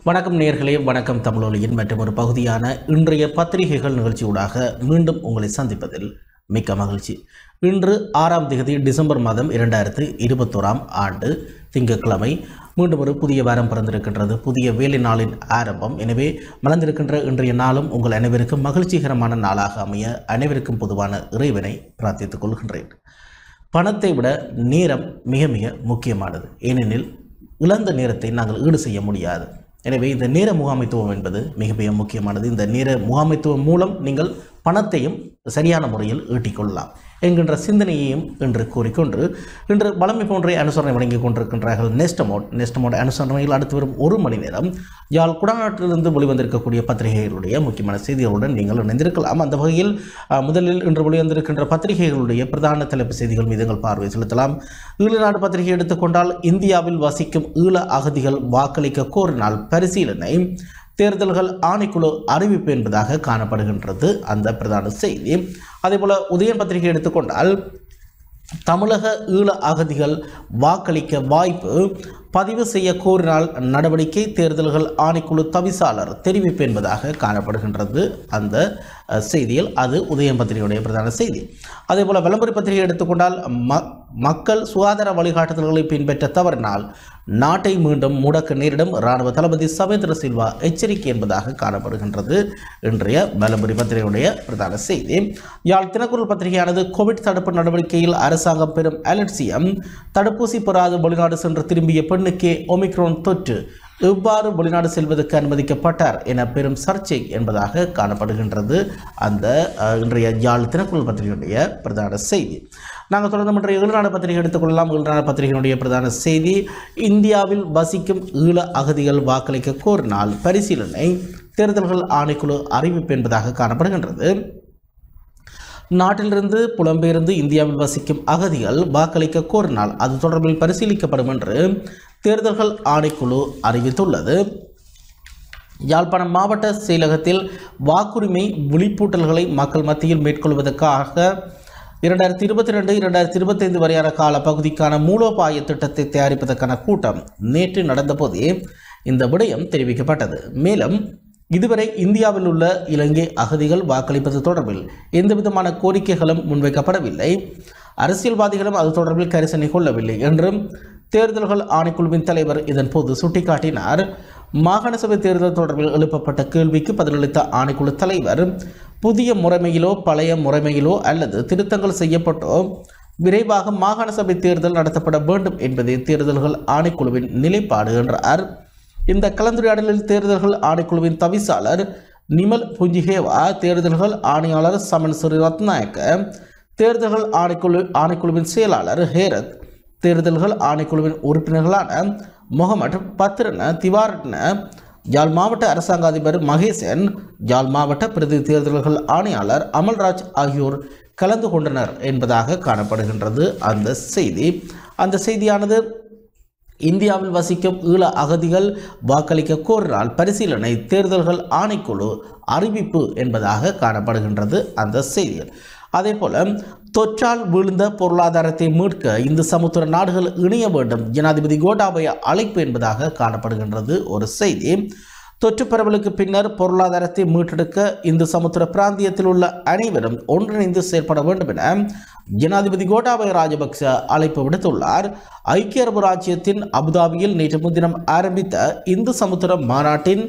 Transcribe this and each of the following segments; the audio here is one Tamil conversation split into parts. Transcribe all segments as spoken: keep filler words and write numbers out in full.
வணக்கம் நேயர்களே, வணக்கம் தமிழொலியின் மற்றும் ஒரு பகுதியான இன்றைய பத்திரிகைகள் நிகழ்ச்சியூடாக மீண்டும் உங்களை சந்திப்பதில் மிக்க மகிழ்ச்சி. இன்று ஆறாம் தேதி டிசம்பர் மாதம் இரண்டாயிரத்து இருபத்தோராம் ஆண்டு திங்கட்கிழமை. மீண்டும் ஒரு புதிய வாரம் பிறந்திருக்கின்றது, புதிய வேலை நாளின் ஆரம்பம். எனவே மலர்ந்திருக்கின்ற இன்றைய நாளும் உங்கள் அனைவருக்கும் மகிழ்ச்சிகரமான நாளாக அமைய அனைவருக்கும் பொதுவான இறைவனை பிரார்த்தித்துக் கொள்கின்றேன். பணத்தை விட நேரம் மிக மிக முக்கியமானது. ஏனெனில் இழந்த நேரத்தை நாங்கள் ஈடு செய்ய முடியாது. எனவே இந்த நேர முகாமைத்துவம் என்பது மிக மிக முக்கியமானது. இந்த நேர முகாமைத்துவம் மூலம் நீங்கள் பணத்தையும் சரியான முறையில் ஈட்டிக்கொள்ளலாம் என்கின்ற சிந்தனையையும் இன்று கூறிக்கொண்டு இன்று பலமை போன்ற அனுசரணை வழங்கிக் கொண்டிருக்கின்றார்கள் நெஸ்டமோட். நெஸ்டமோட் அனுசரணையில் அடுத்து வரும் ஒரு மணி நேரம் யாழ் குடாநாட்டிலிருந்து வெளிவந்திருக்கக்கூடிய பத்திரிகைகளுடைய முக்கியமான செய்திகளுடன் நீங்கள் இணைந்திருக்கலாம். அந்த வகையில் முதலில் இன்று வெளிவந்திருக்கின்ற பத்திரிகைகளுடைய பிரதான தலைப்பு செய்திகள் மீது எங்கள் பார்வை செலுத்தலாம். ஈழநாடு பத்திரிகை எடுத்துக்கொண்டால் இந்தியாவில் வசிக்கும் ஈழ அகதிகள் வாக்களிக்க கோரினால் பரிசீலனை, தேர்தல்கள் ஆணைக்குழு அறிவிப்பு என்பதாக காணப்படுகின்றது அந்த பிரதான செய்தி. அதேபோல உதயன் பத்திரிகை எடுத்துக்கொண்டால் தமிழக ஈழ அகதிகள் வாக்களிக்க வாய்ப்பு, பதிவு செய்ய கோரினால் நடவடிக்கை, தேர்தல்கள் ஆணைக்குழு தவிசாளர் தெரிவிப்பு என்பதாக காணப்படுகின்றது அந்த செய்தியில். அது உதயம் பத்திரிகையுடைய பிரதான செய்தி. அதேபோல் விளம்பர பத்திரிகை எடுத்துக்கொண்டால் ம மக்கள் சுகாதார வழிகாட்டுதல்களை பின்பற்ற தவறினால் நாட்டை மீண்டும் முடக்க நேரிடும், இராணுவ தளபதி சவேந்திர சில்வா எச்சரிக்கை என்பதாக காணப்படுகின்றது இன்றைய விளம்பர பத்திரிகையுடைய பிரதான செய்தி. யாழ் தினக்குரல் பத்திரிகையானது கோவிட் தடுப்பு நடவடிக்கையில் அரசாங்கம் பெறும் அலட்சியம், தடுப்பூசி பெறாது வெளிநாடு சென்று திரும்பிய பெண்ணுக்கே ஒமிக்ரோன் தொற்று, எவ்வாறு வெளிநாடு செல்வதற்கு அனுமதிக்கப்பட்டார் என பெரும் சர்ச்சை என்பதாக காணப்படுகின்றது அந்த இன்றைய யாழ் தினக்குரல் பத்திரிகையுடைய பிரதான செய்தி. நாங்கள் தொடர்ந்து இன்றைய ஈழநாடு பத்திரிகை எடுத்துக்கொள்ளலாம். ஈழநாடு பத்திரிகையினுடைய பிரதான செய்தி, இந்தியாவில் வசிக்கும் ஈழ அகதிகள் வாக்களிக்க கோரினால் பரிசீலனை, தேர்தல்கள் ஆணைக்குழு அறிவிப்பு என்பதாக காணப்படுகின்றது. நாட்டிலிருந்து புலம்பெயர்ந்து இந்தியாவில் வசிக்கும் அகதிகள் வாக்களிக்க கோரினால் அது தொடர்பில் பரிசீலிக்கப்படும் என்று தேர்தல்கள் ஆணைக்குழு அறிவித்துள்ளது. யாழ்ப்பாணம் மாவட்ட செயலகத்தில் வாக்குரிமை விழிப்பூட்டல்களை மக்கள் மத்தியில் மேற்கொள்வதற்காக இரண்டாயிரத்தி இருபத்தி ரெண்டு இரண்டாயிரத்தி இருபத்தி ஐந்து வரையான கால பகுதிக்கான மூலோபாய திட்டத்தை தயாரிப்பதற்கான கூட்டம் நேற்று நடந்தபோதே இந்த விடயம் தெரிவிக்கப்பட்டது. மேலும் இதுவரை இந்தியாவில் உள்ள இலங்கை அகதிகள் வாக்களிப்பது தொடர்பில் எந்தவிதமான கோரிக்கைகளும் முன்வைக்கப்படவில்லை, அரசியல்வாதிகளும் அது தொடர்பில் கரிசனை கொள்ளவில்லை என்றும் தேர்தல்கள் ஆணைக்குழுவின் தலைவர் இதன் போது சுட்டிக்காட்டினார். மாகாண சபை தேர்தல் தொடர்பில் எழுப்பப்பட்ட கேள்விக்கு பதிலளித்த ஆணைக்குழு தலைவர், புதிய முறைமையிலோ பழைய முறைமையிலோ அல்லது திருத்தங்கள் செய்யப்பட்டோ விரைவாக மாகாண சபை தேர்தல் நடத்தப்பட வேண்டும் என்பதே தேர்தல்கள் ஆணைக்குழுவின் நிலைப்பாடு என்றார். இந்த கலந்துரையாடலில் தேர்தல்கள் ஆணைக்குழுவின் தவிசாளர் நிமல் புஞ்சிகேவா, தேர்தல்கள் ஆணையாளர் சமன் ஸ்ரீ ரத்நாயக்க, தேர்தல்கள் ஆணைக்குழு ஆணைக்குழுவின் செயலாளர் ஹேரத், தேர்தல்கள் ஆணைக்குழுவின் உறுப்பினர்களான முகமது பத்ரன திவாரட்ன, யாழ் மாவட்ட அரசாங்க அதிபர் மகேசன், யாழ் மாவட்ட பிரதி தேர்தல்கள் ஆணையாளர் அமல்ராஜ் ஆகியோர் கலந்து கொண்டனர் என்பதாக காணப்படுகின்றது அந்த செய்தி. அந்த செய்தியானது இந்தியாவில் வசிக்கும் ஈழ அகதிகள் வாக்களிக்க கோரினால் பரிசீலனை, தேர்தல்கள் ஆணைக்குழு அறிவிப்பு என்பதாக காணப்படுகின்றது அந்த செய்தியில். அதே போல தொற்றால் விழுந்த பொருளாதாரத்தை மீட்க இந்து சமுத்திர நாடுகள் இணைய வேண்டும், ஜனாதிபதி கோட்டாபய அழைப்பு என்பதாக காணப்படுகின்றது ஒரு செய்தி. தொற்று பரவலுக்கு பின்னர் பொருளாதாரத்தை மீட்டெடுக்க இந்து சமுத்திர பிராந்தியத்தில் உள்ள அனைவரும் ஒன்றிணைந்து செயற்பட வேண்டும் என ஜனாதிபதி கோட்டாபய ராஜபக்ச அழைப்பு விடுத்துள்ளார். ஐக்கிய அரபு ராச்சியத்தின் அபுதாபியில் நேற்று முன்தினம் ஆரம்பித்த இந்து சமுத்திர மாநாட்டின்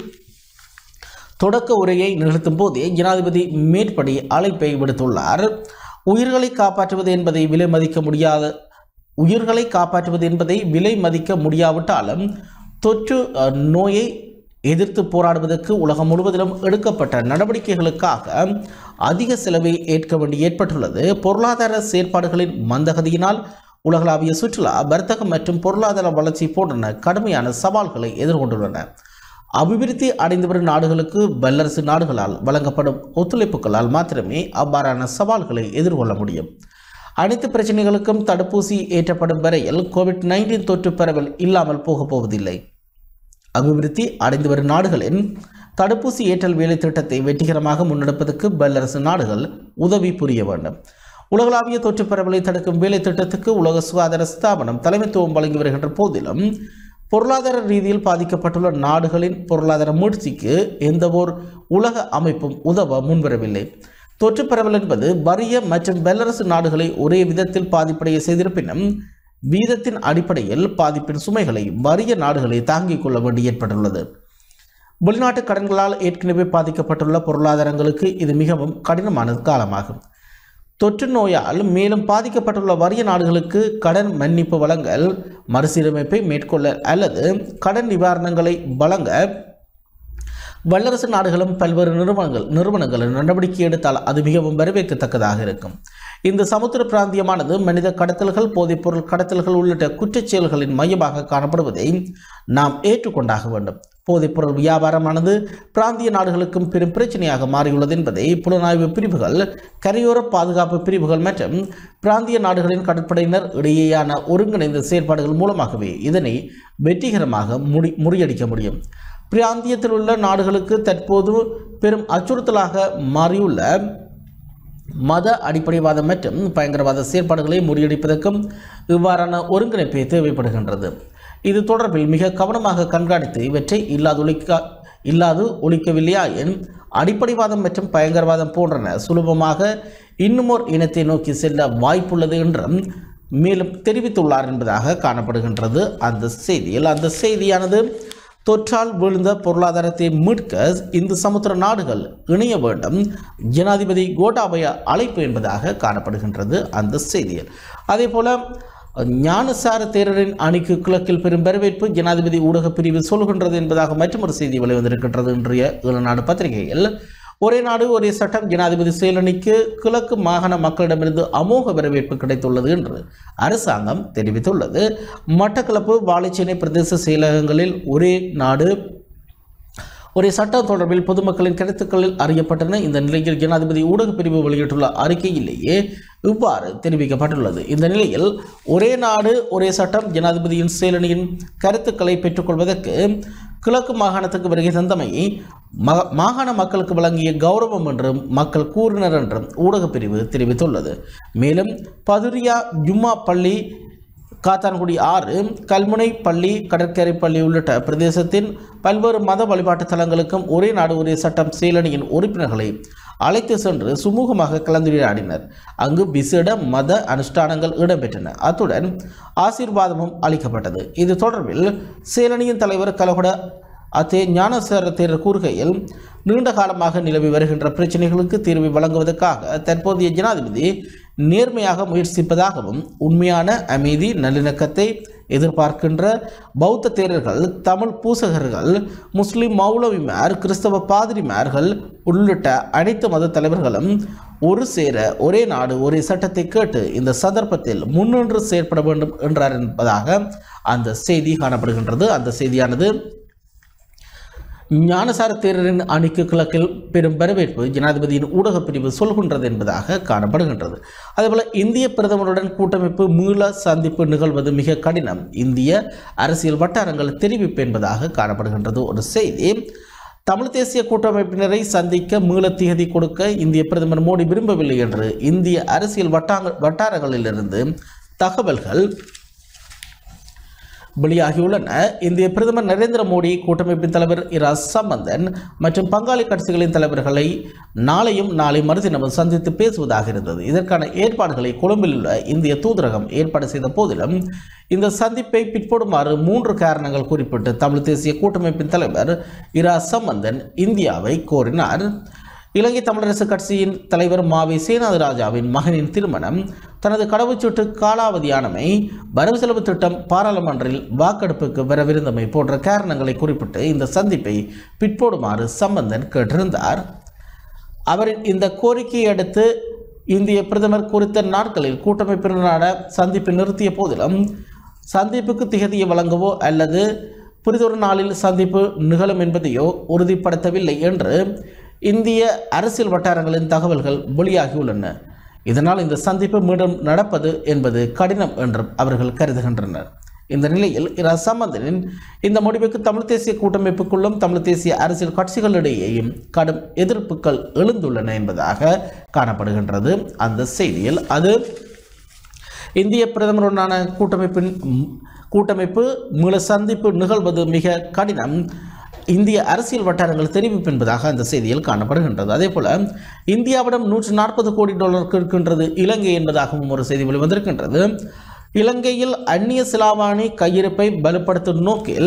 தொடக்க உரையை நிகழ்த்தும் போதே ஜனாதிபதி மேற்படி அழைப்பை விடுத்துள்ளார். உயிர்களை காப்பாற்றுவது என்பதை விலை மதிக்க முடியாத உயிர்களை காப்பாற்றுவது என்பதை விலை மதிக்க முடியாவிட்டாலும் தொற்று நோயை எதிர்த்து போராடுவதற்கு உலகம் முழுவதிலும் எடுக்கப்பட்ட நடவடிக்கைகளுக்காக அதிக செலவை ஏற்க வேண்டி ஏற்பட்டுள்ளது. பொருளாதார செயற்பாடுகளின் மந்தகதியினால் உலகளாவிய சுற்றுலா, வர்த்தகம் மற்றும் பொருளாதார வளர்ச்சி போன்றன கடுமையான சவால்களை எதிர்கொண்டுள்ளன. அபிவிருத்தி அடைந்து வரும் நாடுகளுக்கு வல்லரசு நாடுகளால் வழங்கப்படும் ஒத்துழைப்புகளால் மாத்திரமே அவ்வாறான சவால்களை எதிர்கொள்ள முடியும். அனைத்து பிரச்சனைகளுக்கும் தடுப்பூசி ஏற்றப்படும் வரையில் கோவிட் நைன்டீன் தொற்று பரவல் இல்லாமல் போகப் போவதில்லை. அபிவிருத்தி அடைந்து வரும் நாடுகளின் தடுப்பூசி ஏற்றல் வேலை திட்டத்தை வெற்றிகரமாக முன்னெடுப்பதற்கு வல்லரசு நாடுகள் உதவி புரிய வேண்டும். உலகளாவிய தொற்று பரவலை தடுக்கும் வேலை திட்டத்துக்கு உலக சுகாதார ஸ்தாபனம் தலைமைத்துவம் வழங்கி வருகின்ற போதிலும் பொருளாதார ரீதியில் பாதிக்கப்பட்டுள்ள நாடுகளின் பொருளாதார மீட்சிக்கு எந்த ஓர் உலக அமைப்பும் உதவ முன்வரவில்லை. தொற்று பரவல் என்பது வறிய மற்றும் வல்லரசு நாடுகளை ஒரே விதத்தில் பாதிப்படைய செய்திருப்பினும் வீதத்தின் அடிப்படையில் பாதிப்பின் சுமைகளை வறிய நாடுகளை தாங்கிக் கொள்ள வேண்டி ஏற்பட்டுள்ளது. வெளிநாட்டு கடன்களால் ஏற்கனவே பாதிக்கப்பட்டுள்ள பொருளாதாரங்களுக்கு இது மிகவும் கடினமான காலமாகும். தொற்று நோயால் மேலும் பாதிக்கப்பட்டுள்ள வறிய நாடுகளுக்கு கடன் மன்னிப்பு வழங்கல், மறுசீரமைப்பை மேற்கொள்ள அல்லது கடன் நிவாரணங்களை வழங்க வல்லரசு நாடுகளும் பல்வேறு நிறுவனங்கள் நிறுவனங்கள் நடவடிக்கை எடுத்தால் அது மிகவும் வரவேற்கத்தக்கதாக இருக்கும். இந்த சமுத்திர பிராந்தியமானது மனித கடத்தல்கள், போதைப்பொருள் கடத்தல்கள் உள்ளிட்ட குற்றச் செயல்களின் மையமாக காணப்படுவதை நாம் ஏற்றுக்கொண்டாக வேண்டும். போதைப்பொருள் வியாபாரமானது பிராந்திய நாடுகளுக்கும் பெரும் பிரச்சனையாக மாறியுள்ளது என்பதை புலனாய்வு பிரிவுகள், கரையோர பாதுகாப்பு பிரிவுகள் மற்றும் பிராந்திய நாடுகளின் கடற்படையினர் இடையேயான ஒருங்கிணைந்த செயற்பாடுகள் மூலமாகவே இதனை வெற்றிகரமாக முடி முறியடிக்க முடியும். பிராந்தியத்தில் உள்ள நாடுகளுக்கு தற்போது பெரும் அச்சுறுத்தலாக மாறியுள்ள மத அடிப்படைவாதம் மற்றும் பயங்கரவாத செயற்பாடுகளை முறியடிப்பதற்கும் இவ்வாறான ஒருங்கிணைப்பே தேவைப்படுகின்றது. இது தொடர்பில் மிக கவனமாக கண்காணித்து இவற்றை இல்லாதொழிக்க இல்லாது ஒழிக்கவில்லையாயின் அடிப்படைவாதம் மற்றும் பயங்கரவாதம் போன்றன சுலபமாக இன்னுமோர் இனத்தை நோக்கி செல்ல வாய்ப்புள்ளது என்றும் மேலும் தெரிவித்துள்ளார் என்பதாக காணப்படுகின்றது அந்த செய்தியில். அந்த செய்தியானது தொற்றால் விழுந்த பொருளாதாரத்தை மீட்க இந்து சமுத்திர நாடுகள் இணைய வேண்டும், ஜனாதிபதி கோட்டாபய அழைப்பு என்பதாக காணப்படுகின்றது அந்த செய்தியில். அதே போல ஞானசார தேரரின் அணிக்கு கிழக்கில் பெரும் வரவேற்பு ஜனாதிபதி ஊடக பிரிவு சொல்கின்றது என்பதாக மற்றொரு செய்தி வெளிவந்திருக்கின்றது. இன்றைய ஈழநாடு பத்திரிகையில் ஒரே நாடு ஒரே சட்டம் ஜனாதிபதி செயலணிக்கு கிழக்கு மாகாண மக்களிடமிருந்து அமோக வரவேற்பு கிடைத்துள்ளது என்று அரசாங்கம் தெரிவித்துள்ளது. மட்டக்களப்பு, வாழைச்சேனை பிரதேச செயலகங்களில் ஒரே நாடு ஒரே சட்டம் தொடர்பில் பொதுமக்களின் கருத்துக்களில் அறியப்பட்டன. இந்த நிலையில் ஜனாதிபதி ஊடக பிரிவு வெளியிட்டுள்ள அறிக்கையிலேயே இவ்வாறு தெரிவிக்கப்பட்டுள்ளது. இந்த நிலையில் ஒரே நாடு ஒரே சட்டம் ஜனாதிபதியின் செயலணியின் கருத்துக்களை பெற்றுக்கொள்வதற்கு கிழக்கு மாகாணத்துக்கு வருகை தந்தமை மாகாண மக்களுக்கு வழங்கிய கௌரவம் என்றும் மக்கள் கூறினர் என்றும் ஊடக பிரிவு தெரிவித்துள்ளது. மேலும் பதுரியா ஜும்மா பள்ளி, காத்தான்குடி ஆறு, கல்முனை பள்ளி, கடற்கரை பள்ளி உள்ளிட்ட பிரதேசத்தின் பல்வேறு மத வழிபாட்டு தலங்களுக்கும் ஒரே நாடு ஒரே சட்டம் செயலணியின் உறுப்பினர்களை அழைத்து சென்று சுமூகமாக கலந்துரையாடினர். அங்கு விசேட மத அனுஷ்டானங்கள் இடம்பெற்றன. அத்துடன் ஆசீர்வாதமும் அளிக்கப்பட்டது. இது தொடர்பில் செயலணியின் தலைவர் கலகொட அத்தே ஞானசார தேரர் கூறுகையில், நீண்ட காலமாக நிலவி வருகின்ற பிரச்சனைகளுக்கு தீர்வை வழங்குவதற்காக தற்போதைய ஜனாதிபதி நேர்மையாக முயற்சிப்பதாகவும் உண்மையான அமைதி நல்லிணக்கத்தை எதிர்பார்க்கின்ற பௌத்த தேரர்கள், தமிழ் பூசகர்கள், முஸ்லிம் மௌலவிமார், கிறிஸ்தவ பாதிரிமார்கள் உள்ளிட்ட அனைத்து மத தலைவர்களும் ஒரு சேர ஒரே நாடு ஒரே சட்டத்தை கேட்டு இந்த சந்தர்ப்பத்தில் முன்னின்று செயற்பட வேண்டும் என்றார் என்பதாக அந்த செய்தி காணப்படுகின்றது. அந்த செய்தியானது ஞானசார தேரரின் அணிக்கு கிழக்கில் பெரும் வரவேற்பு ஜனாதிபதியின் ஊடக பிரிவு சொல்கின்றது என்பதாக காணப்படுகின்றது. அதேபோல இந்திய பிரதமருடன் கூட்டமைப்பு மீள சந்திப்பு நிகழ்வது மிக கடினம், இந்திய அரசியல் வட்டாரங்கள் தெரிவிப்பு என்பதாக காணப்படுகின்றது ஒரு செய்தி. தமிழ் தேசிய கூட்டமைப்பினரை சந்திக்க மீள திகதி கொடுக்க இந்திய பிரதமர் மோடி விரும்பவில்லை என்று இந்திய அரசியல் வட்டார வட்டாரங்களிலிருந்து தகவல்கள் வெளியாகியுள்ளன. இந்திய பிரதமர் நரேந்திர மோடி கூட்டமைப்பின் தலைவர் இரா சம்பந்தன் மற்றும் பங்காளி கட்சிகளின் தலைவர்களை நாளையும் நாளை மறுதினமும் சந்தித்து பேசுவதாக இருந்தது. இதற்கான ஏற்பாடுகளை கொழும்பில் உள்ள இந்திய தூதரகம் ஏற்பாடு செய்த போதிலும் இந்த சந்திப்பை பிற்படுமாறு மூன்று காரணங்கள் குறிப்பிட்டு தமிழ் தேசிய கூட்டமைப்பின் தலைவர் இரா சம்பந்தன் இந்தியாவை கோரினார். இலங்கை தமிழரசு கட்சியின் தலைவர் மாவி சேனாதிராஜாவின் மகனின் திருமணம், தனது கடவுச்சீட்டு காலாவதியானமை, வரவு செலவு திட்டம் பாராளுமன்றில் வாக்கெடுப்புக்கு வரவிருந்தமை போன்ற காரணங்களை குறிப்பிட்டு இந்த சந்திப்பை பிற்போடுமாறு சம்பந்தன் கேட்டிருந்தார். அவரின் இந்த கோரிக்கையை அடுத்து இந்திய பிரதமர் குறித்த நாட்களில் கூட்டமைப்பினரான சந்திப்பை நிறுத்திய போதிலும் சந்திப்புக்கு திகதியை வழங்கவோ அல்லது புரிதொரு நாளில் சந்திப்பு நிகழும் என்பதையோ உறுதிப்படுத்தவில்லை என்று இந்திய அரசியல் வட்டாரங்களின் தகவல்கள் வெளியாகியுள்ளன. இதனால் இந்த சந்திப்பு மீண்டும் நடப்பது என்பது கடினம் என்றும் அவர்கள் கருதுகின்றனர். இந்த நிலையில் இரா சம்பந்தனின் இந்த முடிவுக்கு தமிழ் தேசிய கூட்டமைப்புக்குள்ளும் தமிழ் தேசிய அரசியல் கட்சிகளிடையேயும் கடும் எதிர்ப்புகள் எழுந்துள்ளன என்பதாக காணப்படுகின்றது அந்த செய்தியில். அது இந்திய பிரதமருடனான கூட்டமைப்பின் கூட்டமைப்பு மீள சந்திப்பு நிகழ்வது மிக கடினம், இந்திய அரசியல் வட்டாரங்கள் தெரிவிப்பு என்பதாக அந்த செய்தியில் காணப்படுகின்றது. அதே போல இந்தியாவிடம் நூற்று நாற்பது கோடி டாலர் இருக்கின்றது இலங்கை என்பதாகவும் ஒரு செய்தி வெளிவந்திருக்கின்றது. இலங்கையில் அந்நிய செலாவணி கையிருப்பை பலப்படுத்தும் நோக்கில்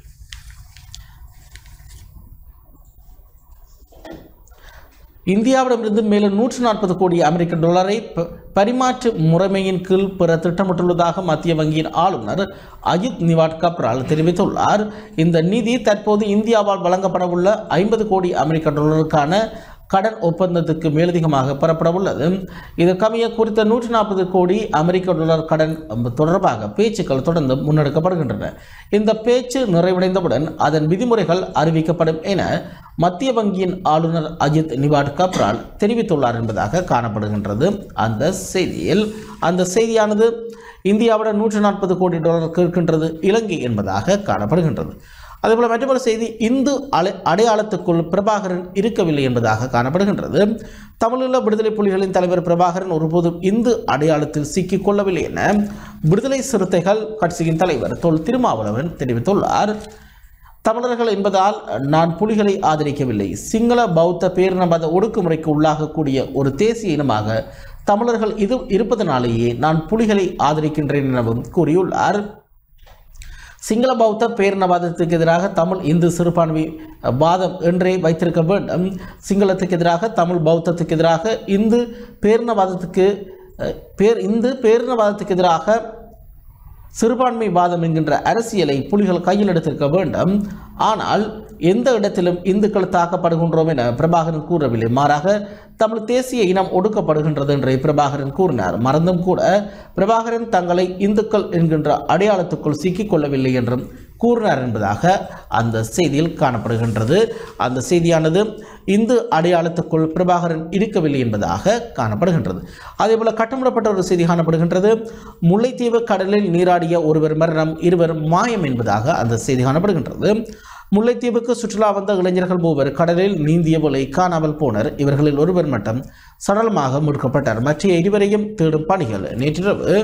இந்தியாவிடமிருந்து மேலும் நூற்று நாற்பது கோடி அமெரிக்க டாலரை பரிமாற்று முறைமையின் கீழ் பெற திட்டமிட்டுள்ளதாக மத்திய வங்கியின் ஆளுநர் அஜித் நிவாட் கப்ரால் தெரிவித்துள்ளார். இந்த நிதி தற்போது இந்தியாவால் வழங்கப்படவுள்ள ஐம்பது கோடி அமெரிக்க டாலருக்கான கடன் ஒப்பந்தத்துக்கு மேலதிகமாக பெறப்பட உள்ளது. இதற்கமைய குறித்த நூற்றி நாற்பது கோடி அமெரிக்க டாலர் கடன் தொடர்பாக பேச்சுக்கள் தொடர்ந்து முன்னெடுக்கப்படுகின்றன. இந்த பேச்சு நிறைவடைந்தவுடன் அதன் விதிமுறைகள் அறிவிக்கப்படும் என மத்திய வங்கியின் ஆளுநர் அஜித் நிவாட் கப்ரால் தெரிவித்துள்ளார் என்பதாக காணப்படுகின்றது. அந்த செய்தியில் அந்த செய்தியானது இந்தியாவுடன் நூற்றி நாற்பது கோடி டாலர் இருக்கின்றது இலங்கை என்பதாக காணப்படுகின்றது. அதேபோல மற்றொரு செய்தி, இந்து அலை அடையாளத்துக்குள் பிரபாகரன் இருக்கவில்லை என்பதாக காணப்படுகின்றது. தமிழீழ விடுதலை புலிகளின் தலைவர் பிரபாகரன் ஒருபோதும் இந்து அடையாளத்தில் சிக்கிக் கொள்ளவில்லை என விடுதலை சிறுத்தைகள் கட்சியின் தலைவர் தொல் திருமாவளவன் தெரிவித்துள்ளார். தமிழர்கள் என்பதால் நான் புலிகளை ஆதரிக்கவில்லை, சிங்கள பௌத்த பேரினவாத ஒடுக்குமுறைக்கு உள்ளாகக்கூடிய ஒரு தேசிய இனமாக தமிழர்கள் இது இருப்பதனாலேயே நான் புலிகளை ஆதரிக்கின்றேன் எனவும் கூறியுள்ளார். சிங்கள பௌத்த பேரினவாதத்துக்கு எதிராக தமிழ் இந்து சிறுபான்மை வாதம் என்றே வைத்திருக்க வேண்டும். சிங்களத்துக்கு எதிராக தமிழ், பௌத்தத்துக்கு எதிராக இந்து பேரினவாதத்துக்கு பேர் இந்து பேரினவாதத்துக்கு எதிராக சிறுபான்மை வாதம் என்கின்ற அரசியலை புலிகள் கையில் எடுத்திருக்க வேண்டும். ஆனால் எந்த இடத்திலும் இந்துக்கள் தாக்கப்படுகின்றோம் என பிரபாகரன் கூறவில்லை, மாறாக தமிழ் தேசிய இனம் ஒடுக்கப்படுகின்றது என்று பிரபாகரன் கூறினார். மறந்தும் கூட பிரபாகரன் தங்களை இந்துக்கள் என்கின்ற அடையாளத்துக்குள் சிக்கிக் கொள்ளவில்லை என்றும் கூறினார் என்பதாக அந்த செய்தியில் காணப்படுகின்றது. அந்த செய்தியானது இந்து அடையாளத்துக்குள் பிரபாகரன் இருக்கவில்லை என்பதாக காணப்படுகின்றது. அதேபோல கட்டமிடப்பட்ட ஒரு செய்தி காணப்படுகின்றது. முல்லைத்தீவு கடலில் நீராடிய ஒருவர் மரணம், இருவர் மாயம் என்பதாக அந்த செய்தி காணப்படுகின்றது. முல்லைத்தீவுக்கு சுற்றுலா வந்த இளைஞர்கள் மூவர் கடலில் நீந்திய போலை காணாமல் போனர். இவர்களில் ஒருவர் மட்டும் சடலமாக மீட்கப்பட்டார். மற்ற இருவரையும் தேடும் பணிகள் நேற்றிரவு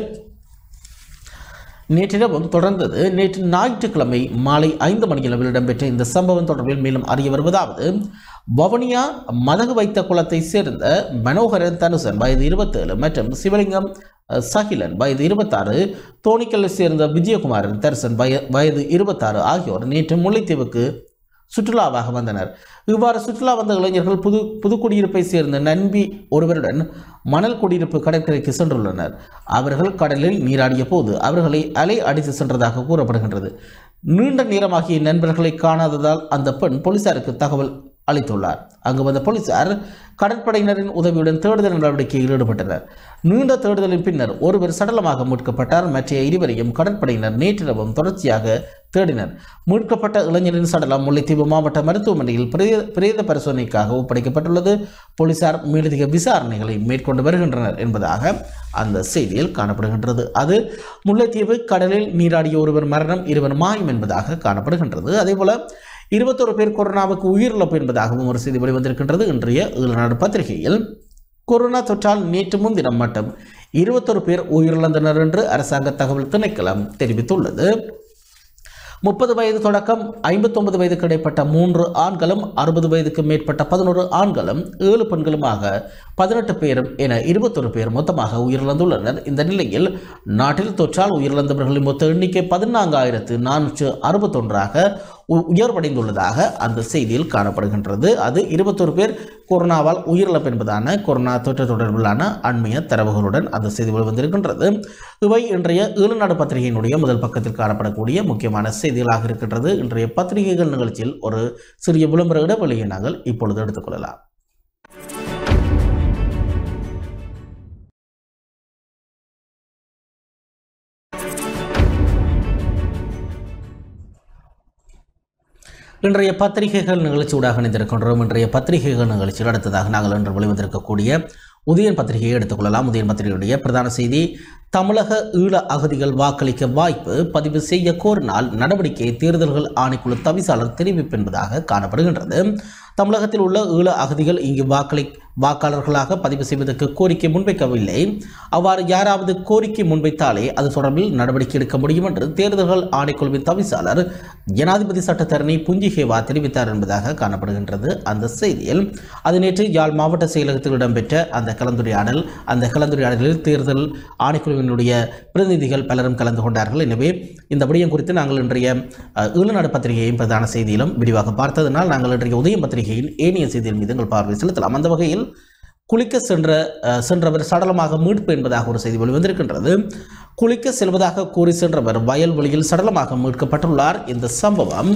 நேற்றிரவும் தொடர்ந்தது. நேற்று ஞாயிற்றுக்கிழமை மாலை ஐந்து மணியளவில் இடம்பெற்ற இந்த சம்பவம் தொடர்பில் மேலும் அறிய வருவதாவது, வவுனியா மதகு வைத்த குளத்தை சேர்ந்த மனோகரன் தனுசன் வயது இருபத்தேழு மற்றும் சிவலிங்கம் சகிலன் வயது இருபத்தாறு, தோணிக்கல்லை சேர்ந்த விஜயகுமாரன் தரிசன் வய வயது இருபத்தாறு ஆகியோர் நேற்று முல்லைத்தீவுக்கு சுற்றுலாவாக வந்தனர். இவ்வாறு சுற்றுலா வந்த இளைஞர்கள் புது புதுக்குடியிருப்பை சேர்ந்த நண்பி ஒருவருடன் மணல் குடியிருப்பு கடற்கரைக்கு சென்றுள்ளனர். அவர்கள் கடலில் நீராடிய போது அவர்களை அலை அடித்து சென்றதாக கூறப்படுகின்றது. நீண்ட நேரமாகிய நண்பர்களை காணாததால் அந்த பெண் போலீசாருக்கு தகவல் அளித்துள்ளார். அங்கு வந்த போலீசார் கடற்படையினரின் உதவியுடன் தேடுதல் நடவடிக்கையில் ஈடுபட்டனர். நீண்ட தேடுதலின் பின்னர் ஒருவர் சடலமாக மீட்கப்பட்டார். மற்ற இருவரையும் கடற்படையினர் நேற்றிரவும் தொடர்ச்சியாக தேடினர். மீட்கப்பட்ட இளைஞரின் சடலம் முல்லைத்தீவு மாவட்ட மருத்துவமனையில் பிரேத பரிசோதனைக்காக ஒப்படைக்கப்பட்டுள்ளது. போலீசார் மேலதிக விசாரணைகளை மேற்கொண்டு வருகின்றனர் என்பதாக அந்த செய்தியில் காணப்படுகின்றது. அது முல்லைத்தீவு கடலில் நீராடிய ஒருவர் மரணம், இருவர் மாயம் என்பதாக காணப்படுகின்றது. அதேபோல இருபத்தொரு பேர் கொரோனாவுக்கு உயிரிழப்பு என்பதாகவும் ஒரு செய்தி வெளிவந்திருக்கின்றது. இன்றைய ஈழநாடு பத்திரிகையில் கொரோனா தொற்றால் நேற்று முன்தினம் மட்டும் இருபத்தொரு பேர் உயிரிழந்தனர் என்று அரசாங்க தகவல் திணைக்களம் தெரிவித்துள்ளது. முப்பது வயது தொடக்கம் ஐம்பத்தி ஒன்பது வயதுக்கு இடைப்பட்ட மூன்று ஆண்களும் அறுபது வயதுக்கு மேற்பட்ட பதினோரு ஆண்களும் ஏழு பெண்களுமாக பதினெட்டு பேரும் என இருபத்தொரு பேர் மொத்தமாக உயிரிழந்துள்ளனர். இந்த நிலையில் நாட்டில் தொற்றால் உயிரிழந்தவர்களின் மொத்த எண்ணிக்கை பதினான்காயிரத்து நானூற்று அறுபத்தொன்றாக உயர்வடைந்துள்ளதாக அந்த செய்தியில் காணப்படுகின்றது. அது இருபத்தொரு பேர் கொரோனாவால் உயிரிழப்பு என்பதான கொரோனா தொற்று தொடர்பிலான அண்மைய தரவுகளுடன் அந்த செய்தி வந்திருக்கின்றது. இவை இன்றைய ஈழநாடு பத்திரிகையினுடைய முதல் பக்கத்தில் காணப்படக்கூடிய முக்கியமான செய்திகளாக இருக்கின்றது. இன்றைய பத்திரிகைகள் நிகழ்ச்சியில் ஒரு சிறிய விளம்பர இடைவெளியை நாங்கள் இப்பொழுது எடுத்துக்கொள்ளலாம். இன்றைய பத்திரிகைகள் நிகழ்ச்சியூடாக இணைந்திருக்கின்றோம். இன்றைய பத்திரிகைகள் நிகழ்ச்சியில் அடுத்ததாக நாங்கள் இன்று வெளிவந்திருக்கக்கூடிய உதயன் பத்திரிகையை எடுத்துக்கொள்ளலாம். உதயன் பத்திரிகையுடைய பிரதான செய்தி, தமிழக ஈழ அகதிகள் வாக்களிக்க வாய்ப்பு பதிவு செய்ய கோரினால் நடவடிக்கை தேர்தல்கள் ஆணைக்குழு தவிசாளர் தெரிவிப்பு என்பதாக காணப்படுகின்றது. தமிழகத்தில் உள்ள ஈழ அகதிகள் இங்கு வாக்களி வாக்காளர்களாக பதிவு செய்வதற்கு கோரிக்கை முன்வைக்கவில்லை. அவ்வாறு யாராவது கோரிக்கை முன்வைத்தாலே அது தொடர்பில் நடவடிக்கை எடுக்க முடியும் என்று தேர்தல்கள் ஆணைக்குழுவின் தவிசாளர் ஜனாதிபதி சட்டத்தரணி புஞ்சிகேவா தெரிவித்தார் என்பதாக காணப்படுகின்றது அந்த செய்தியில். அது நேற்று யாழ் மாவட்ட செயலகத்தில் இடம்பெற்ற அந்த கலந்துரையாடல். அந்த கலந்துரையாடலில் தேர்தல் ஆணைக்குழுவினுடைய பிரதிநிதிகள் பலரும் கலந்து கொண்டார்கள். எனவே இந்த விடயம் குறித்து நாங்கள் இன்றைய ஈழநாடு பத்திரிகையின் பிரதான செய்தியிலும் விரிவாக பார்த்ததனால் நாங்கள் இன்றைய உதயம் பத்திரிகையின் ஏனைய செய்தியின் மீது எங்கள் பார்வை செலுத்தலாம். அந்த வகையில் குளிக்க சென்ற சென்றவர் சடலமாக மீட்பு என்பதாக ஒரு செய்தி வெளிவந்திருக்கின்றது. குளிக்க செல்வதாக கூறி சென்றவர் வயல்வெளியில் சடலமாக மீட்கப்பட்டுள்ளார். இந்த சம்பவம்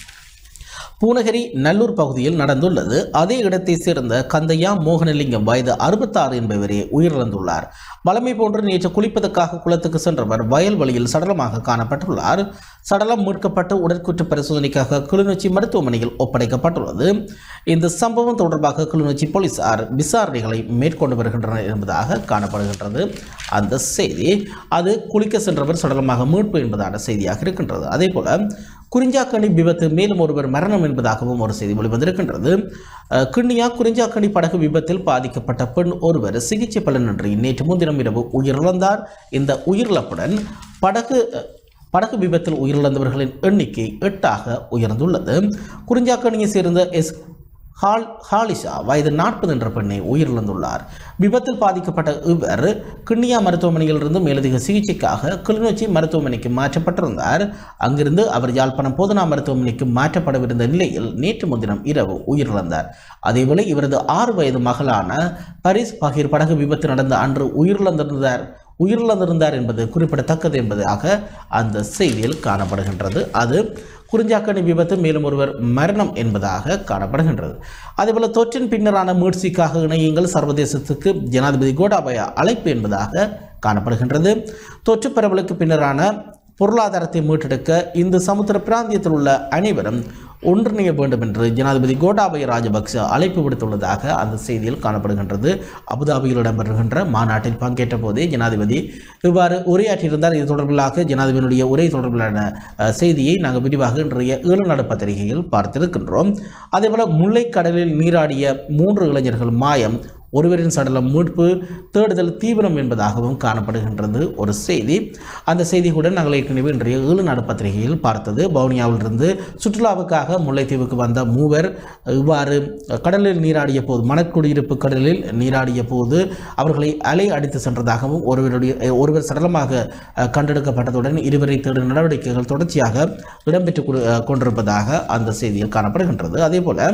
பூனகிரி நல்லூர் பகுதியில் நடந்துள்ளது. அதே இடத்தை சேர்ந்த கந்தையா மோகனலிங்கம் வயது அறுபத்தாறு என்பவரே உயிரிழந்துள்ளார். வளமை போன்று நேற்று குளிப்பதற்காக குளத்துக்கு சென்றவர் வயல்வெளியில் சடலமாக காணப்பட்டுள்ளார். சடலம் மீட்கப்பட்டு உடற்கூற்று பரிசோதனைக்காக கிளிநொச்சி மருத்துவமனையில் ஒப்படைக்கப்பட்டுள்ளது. இந்த சம்பவம் தொடர்பாக கிளிநொச்சி போலீசார் விசாரணைகளை மேற்கொண்டு வருகின்றனர் என்பதாக காணப்படுகின்றது அந்த செய்தி. அது குளிக்க சென்றவர் சடலமாக மீட்பு என்பதான செய்தியாக இருக்கின்றது. அதே போல குறிஞ்சாக்கணி விபத்து மேலும் ஒருவர் மரணம் என்பதாகவும் ஒரு செய்தி வெளிவந்திருக்கின்றது. கிண்ணியா குறிஞ்சாக்கணி படகு விபத்தில் பாதிக்கப்பட்ட பெண் ஒருவர் சிகிச்சை பலனின்றி நேற்று முன்தினம் இரவு உயிரிழந்தார். இந்த உயிரிழப்புடன் படகு படகு விபத்தில் உயிரிழந்தவர்களின் எண்ணிக்கை எட்டாக உயர்ந்துள்ளது. குறிஞ்சாக்கணியை சேர்ந்த எஸ் ஹால் ஹாலிஷா வயது நாற்பது என்ற பெண்ணை உயிரிழந்துள்ளார். விபத்தில் பாதிக்கப்பட்ட இவர் கிண்ணியா மருத்துவமனையிலிருந்து மேலதிக சிகிச்சைக்காக கிளிநொச்சி மருத்துவமனைக்கு மாற்றப்பட்டிருந்தார். அங்கிருந்து அவர் யாழ்ப்பாணம் போதனா மருத்துவமனைக்கு மாற்றப்படவிருந்த நிலையில் நேற்று முன்தினம் இரவு உயிரிழந்தார். அதேவேளை இவரது ஆறு வயது மகளான பரிஸ் பகீர் படகு விபத்து நடந்த அன்று உயிரிழந்திருந்தார் உயிரிழந்திருந்தார் என்பது குறிப்பிடத்தக்கது என்பதாக அந்த செய்தியில் காணப்படுகின்றது. அது குறிஞ்சாக்கணி விபத்து மேலும் ஒருவர் மரணம் என்பதாக காணப்படுகின்றது. அதேபோல தொற்றின் பின்னரான மீட்சிக்காக இணையுங்கள் சர்வதேசத்துக்கு ஜனாதிபதி கோட்டாபய அழைப்பு என்பதாக காணப்படுகின்றது. தொற்று பரவலுக்கு பின்னரான பொருளாதாரத்தை மீட்டெடுக்க இந்த சமுத்திர பிராந்தியத்தில் உள்ள அனைவரும் ஒன்றிணைய வேண்டும் என்று ஜனாதிபதி கோட்டாபய ராஜபக்ச அழைப்பு விடுத்துள்ளதாக அந்த செய்தியில் காணப்படுகின்றது. அபுதாபியில் இடம்பெறுகின்ற மாநாட்டில் பங்கேற்ற போதே ஜனாதிபதி இவ்வாறு உரையாற்றியிருந்தார். இது தொடர்பிலாக ஜனாதிபதியினுடைய உரை தொடர்பிலான செய்தியை நாங்கள் விரிவாக இன்றைய ஈழநாடு பத்திரிகையில் பார்த்திருக்கின்றோம். அதேபோல முல்லைக்கடலில் நீராடிய மூன்று இளைஞர்கள் மாயம், ஒருவரின் சடலம் மீட்பு, தேடுதல் தீவிரம் என்பதாகவும் காணப்படுகின்றது ஒரு செய்தி. அந்த செய்தியுடன் நாங்கள் ஏற்கனவே இன்றைய ஈழநாடு பத்திரிகையில் பார்த்தது. வவுனியாவிலிருந்து சுற்றுலாவுக்காக முல்லைத்தீவுக்கு வந்த மூவர் இவ்வாறு கடலில் நீராடிய போது, மணக்குடியிருப்பு கடலில் நீராடிய போது அவர்களை அலை அடித்து சென்றதாகவும் ஒருவருடைய ஒருவர் சடலமாக கண்டெடுக்கப்பட்டதுடன் இருவரை தேடும் நடவடிக்கைகள் தொடர்ச்சியாக இடம்பெற்று கொண்டிருப்பதாக அந்த செய்தியில் காணப்படுகின்றது. அதே போல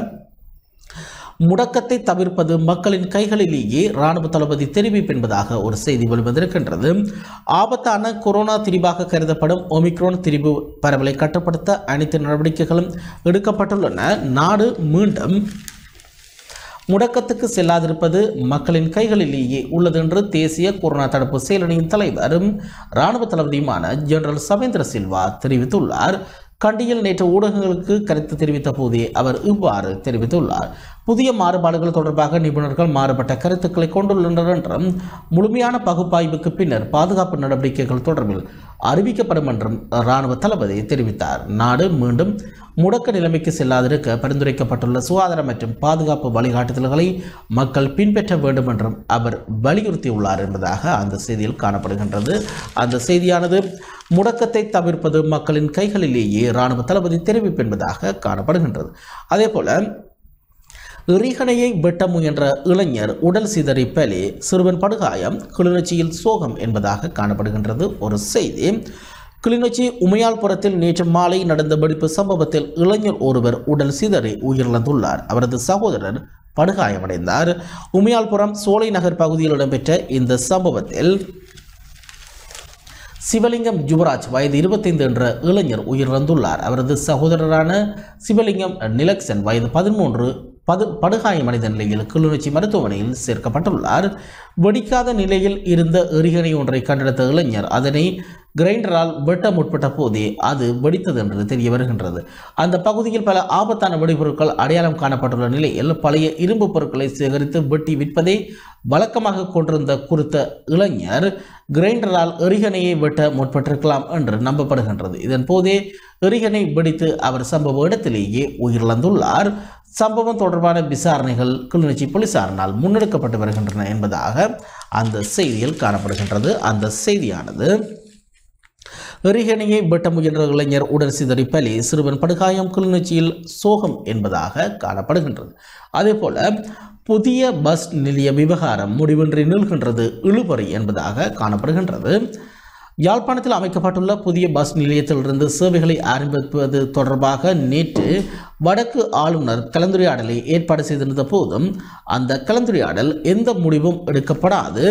முடக்கத்தை தவிர்ப்பது மக்களின் கைகளிலேயே இராணுவ தளபதி தெரிவிப்பு என்பதாக ஒரு செய்தி வெளிவந்திருக்கின்றது. ஆபத்தான கொரோனா திரிபாக கருதப்படும் ஒமிக்ரோன் திரிபு பரவலை கட்டுப்படுத்த அனைத்து நடவடிக்கைகளும் எடுக்கப்பட்டுள்ளன. நாடு மீண்டும் முடக்கத்துக்கு செல்லாதிருப்பது மக்களின் கைகளிலேயே உள்ளது என்று தேசிய கொரோனா தடுப்பு செயலணியின் தலைவரும் இராணுவ தளபதியுமான ஜெனரல் சவேந்திர சில்வா தெரிவித்துள்ளார். கண்டியில் நேற்று ஊடகங்களுக்கு கருத்து தெரிவித்த போதே அவர் இவ்வாறு தெரிவித்துள்ளார். புதிய மாறுபாடுகள் தொடர்பாக நிபுணர்கள் மாறுபட்ட கருத்துக்களை கொண்டுள்ளனர் என்றும் முழுமையான பகுப்பாய்வுக்கு பின்னர் பாதுகாப்பு நடவடிக்கைகள் தொடர்பில் அறிவிக்கப்படும் என்றும் இராணுவ தளபதி தெரிவித்தார். நாடு மீண்டும் முடக்க நிலைமைக்கு செல்லாதிருக்க பரிந்துரைக்கப்பட்டுள்ள சுகாதார மற்றும் பாதுகாப்பு வழிகாட்டுதல்களை மக்கள் பின்பற்ற வேண்டும் என்றும் அவர் வலியுறுத்தியுள்ளார் என்பதாக அந்த செய்தியில் காணப்படுகின்றது. அந்த செய்தியானது முடக்கத்தை தவிர்ப்பது மக்களின் கைகளிலேயே இராணுவ தளபதி தெரிவிப்பு என்பதாக காணப்படுகின்றது. அதே போல எறிகணையை வெட்ட முயன்ற இளைஞர் உடல் சிதறி பலி, சிறுவன் படுகாயம், கிளிநொச்சியில் சோகம் என்பதாக காணப்படுகின்றது ஒரு செய்தி. கிளிநொச்சி உமையாள்புரத்தில் நேற்று மாலை நடந்த வெடிப்பு சம்பவத்தில் இளைஞர் ஒருவர் உடல் சிதறி உயிரிழந்துள்ளார். அவரது சகோதரர் படுகாயமடைந்தார். உமையாள்புரம் சோலை நகர் பகுதியில் இடம்பெற்ற இந்த சம்பவத்தில் சிவலிங்கம் யுவராஜ் வயது இருபத்தைந்து என்ற இளைஞர் உயிரிழந்துள்ளார். அவரது சகோதரரான சிவலிங்கம் நிலக்சன் வயது பதிமூன்று பது படுகாயமடைந்த நிலையில் கிளிநொச்சி மருத்துவமனையில் சேர்க்கப்பட்டுள்ளார். வெடிக்காத நிலையில் இருந்த எரிகணை ஒன்றை கண்டெடுத்த இளைஞர் அதனை கிரைண்டரால் வெட்ட முற்பட்ட போதே அது வெடித்தது என்று தெரிய வருகின்றது. அந்த பகுதியில் பல ஆபத்தான வெடிபொருட்கள் அடையாளம் காணப்பட்டுள்ள நிலையில் பழைய இரும்பு பொருட்களை சேகரித்து வெட்டி விற்பதை வழக்கமாக கொண்டிருந்த குறித்த இளைஞர் கிரைண்டரால் எரிகணையை வெட்ட முற்பட்டிருக்கலாம் என்று நம்பப்படுகின்றது. இதன் போதே எரிகணை வெடித்து அவர் சம்பவ இடத்திலேயே உயிரிழந்துள்ளார். சம்பவம் தொடர்பான விசாரணைகள் கிளிநொச்சி போலீசாரினால் முன்னெடுக்கப்பட்டு வருகின்றன என்பதாக அந்த செய்தியில் காணப்படுகின்றது. அந்த செய்தியானது எரிகணையை வெட்ட முயன்ற இளைஞர் உடல் சிதறி பலி, சிறுவன் படுகாயம், கிளிநொச்சியில் சோகம் என்பதாக காணப்படுகின்றது. அதே போல புதிய பஸ் நிலைய விவகாரம் முடிவின்றி நிற்கின்றது, இழுபறி என்பதாக காணப்படுகின்றது. யாழ்ப்பாணத்தில் அமைக்கப்பட்டுள்ள புதிய பஸ் நிலையத்திலிருந்து சேவைகளை ஆரம்பிப்பது தொடர்பாக நேற்று வடக்கு ஆளுநர் கலந்துரையாடலை ஏற்பாடு செய்திருந்த போதும் அந்த கலந்துரையாடல் எந்த முடிவும் எடுக்கப்படாது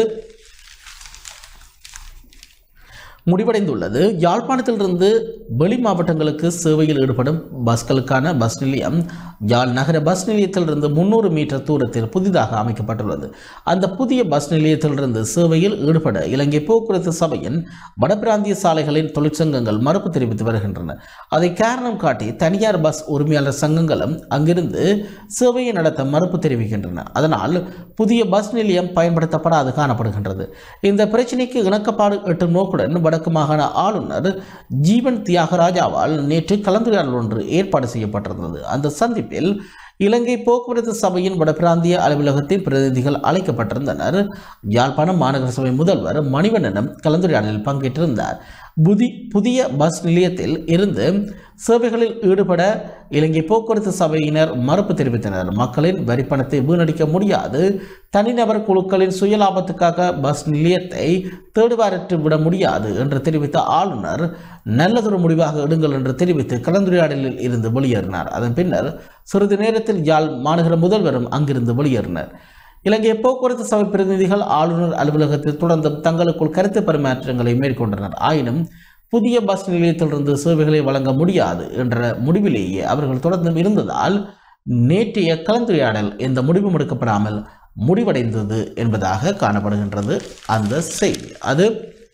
முடிவடைந்துள்ளது. யாழ்ப்பாணத்திலிருந்து வெளி மாவட்டங்களுக்கு சேவையில் ஈடுபடும் பஸ்களுக்கான பஸ் நிலையம் யாழ் நகர பஸ் நிலையத்திலிருந்து முன்னூறு மீட்டர் தூரத்தில் புதிதாக அமைக்கப்பட்டுள்ளது. அந்த புதிய பஸ் நிலையத்திலிருந்து சேவையில் ஈடுபட இலங்கை போக்குவரத்து சபையின் வடபிராந்திய சாலைகளின் தொழிற்சங்கங்கள் மறுப்பு தெரிவித்து வருகின்றன. அதை காரணம் காட்டி தனியார் பஸ் உரிமையாளர் சங்கங்களும் அங்கிருந்து சேவையை நடத்த மறுப்பு தெரிவிக்கின்றன. அதனால் புதிய பஸ் நிலையம் பயன்படுத்தப்படாது காணப்படுகின்றது. இந்த பிரச்சினைக்கு இணக்கப்பாடு எட்டும் நோக்குடன் வடக்கு மாகாண ஆளுநர் ஜீவன் தியாகராஜாவால் நேற்று கலந்துரையாடல் ஒன்று ஏற்பாடு செய்யப்பட்டிருந்தது. அந்த சந்திப்பில் இலங்கை போக்குவரத்து சபையின் வடபிராந்திய அலுவலகத்தின் பிரதிநிதிகள் அழைக்கப்பட்டிருந்தனர். யாழ்ப்பாணம் மாநகர சபை முதல்வர் மணிவண்ணனும் கலந்துரையாடலில் பங்கேற்றிருந்தார். புதி புதிய பஸ் நிலையத்தில் இருந்து சேவைகளில் ஈடுபட இலங்கை போக்குவரத்து சபையினர் மறுப்பு தெரிவித்தனர். மக்களின் வரிப்பணத்தை வீணடிக்க முடியாது, தனிநபர் குழுக்களின் சுயலாபத்துக்காக பஸ் நிலையத்தை தேடுவாரற்று விட முடியாது என்று தெரிவித்த ஆளுநர் நல்லதொரு முடிவாக எடுங்கள் என்று தெரிவித்து கலந்துரையாடலில் இருந்து வெளியேறினார். அதன் பின்னர் சிறிது நேரத்தில் யாழ் மாநகர முதல்வரும் அங்கிருந்து வெளியேறினர். இலங்கை போக்குவரத்து சபை பிரதிநிதிகள் ஆளுநர் அலுவலகத்தில் தொடர்ந்து தங்களுக்குள் கருத்து பரிமாற்றங்களை மேற்கொண்டனர். ஆயினும் புதிய பஸ் நிலையத்திலிருந்து சேவைகளை வழங்க முடியாது என்ற முடிவிலேயே அவர்கள் தொடர்ந்தும் இருந்ததால் நேற்றைய கலந்துரையாடல் எந்த முடிவும் எடுக்கப்படாமல் முடிவடைந்தது என்பதாக காணப்படுகின்றது அந்த செய்தி. அது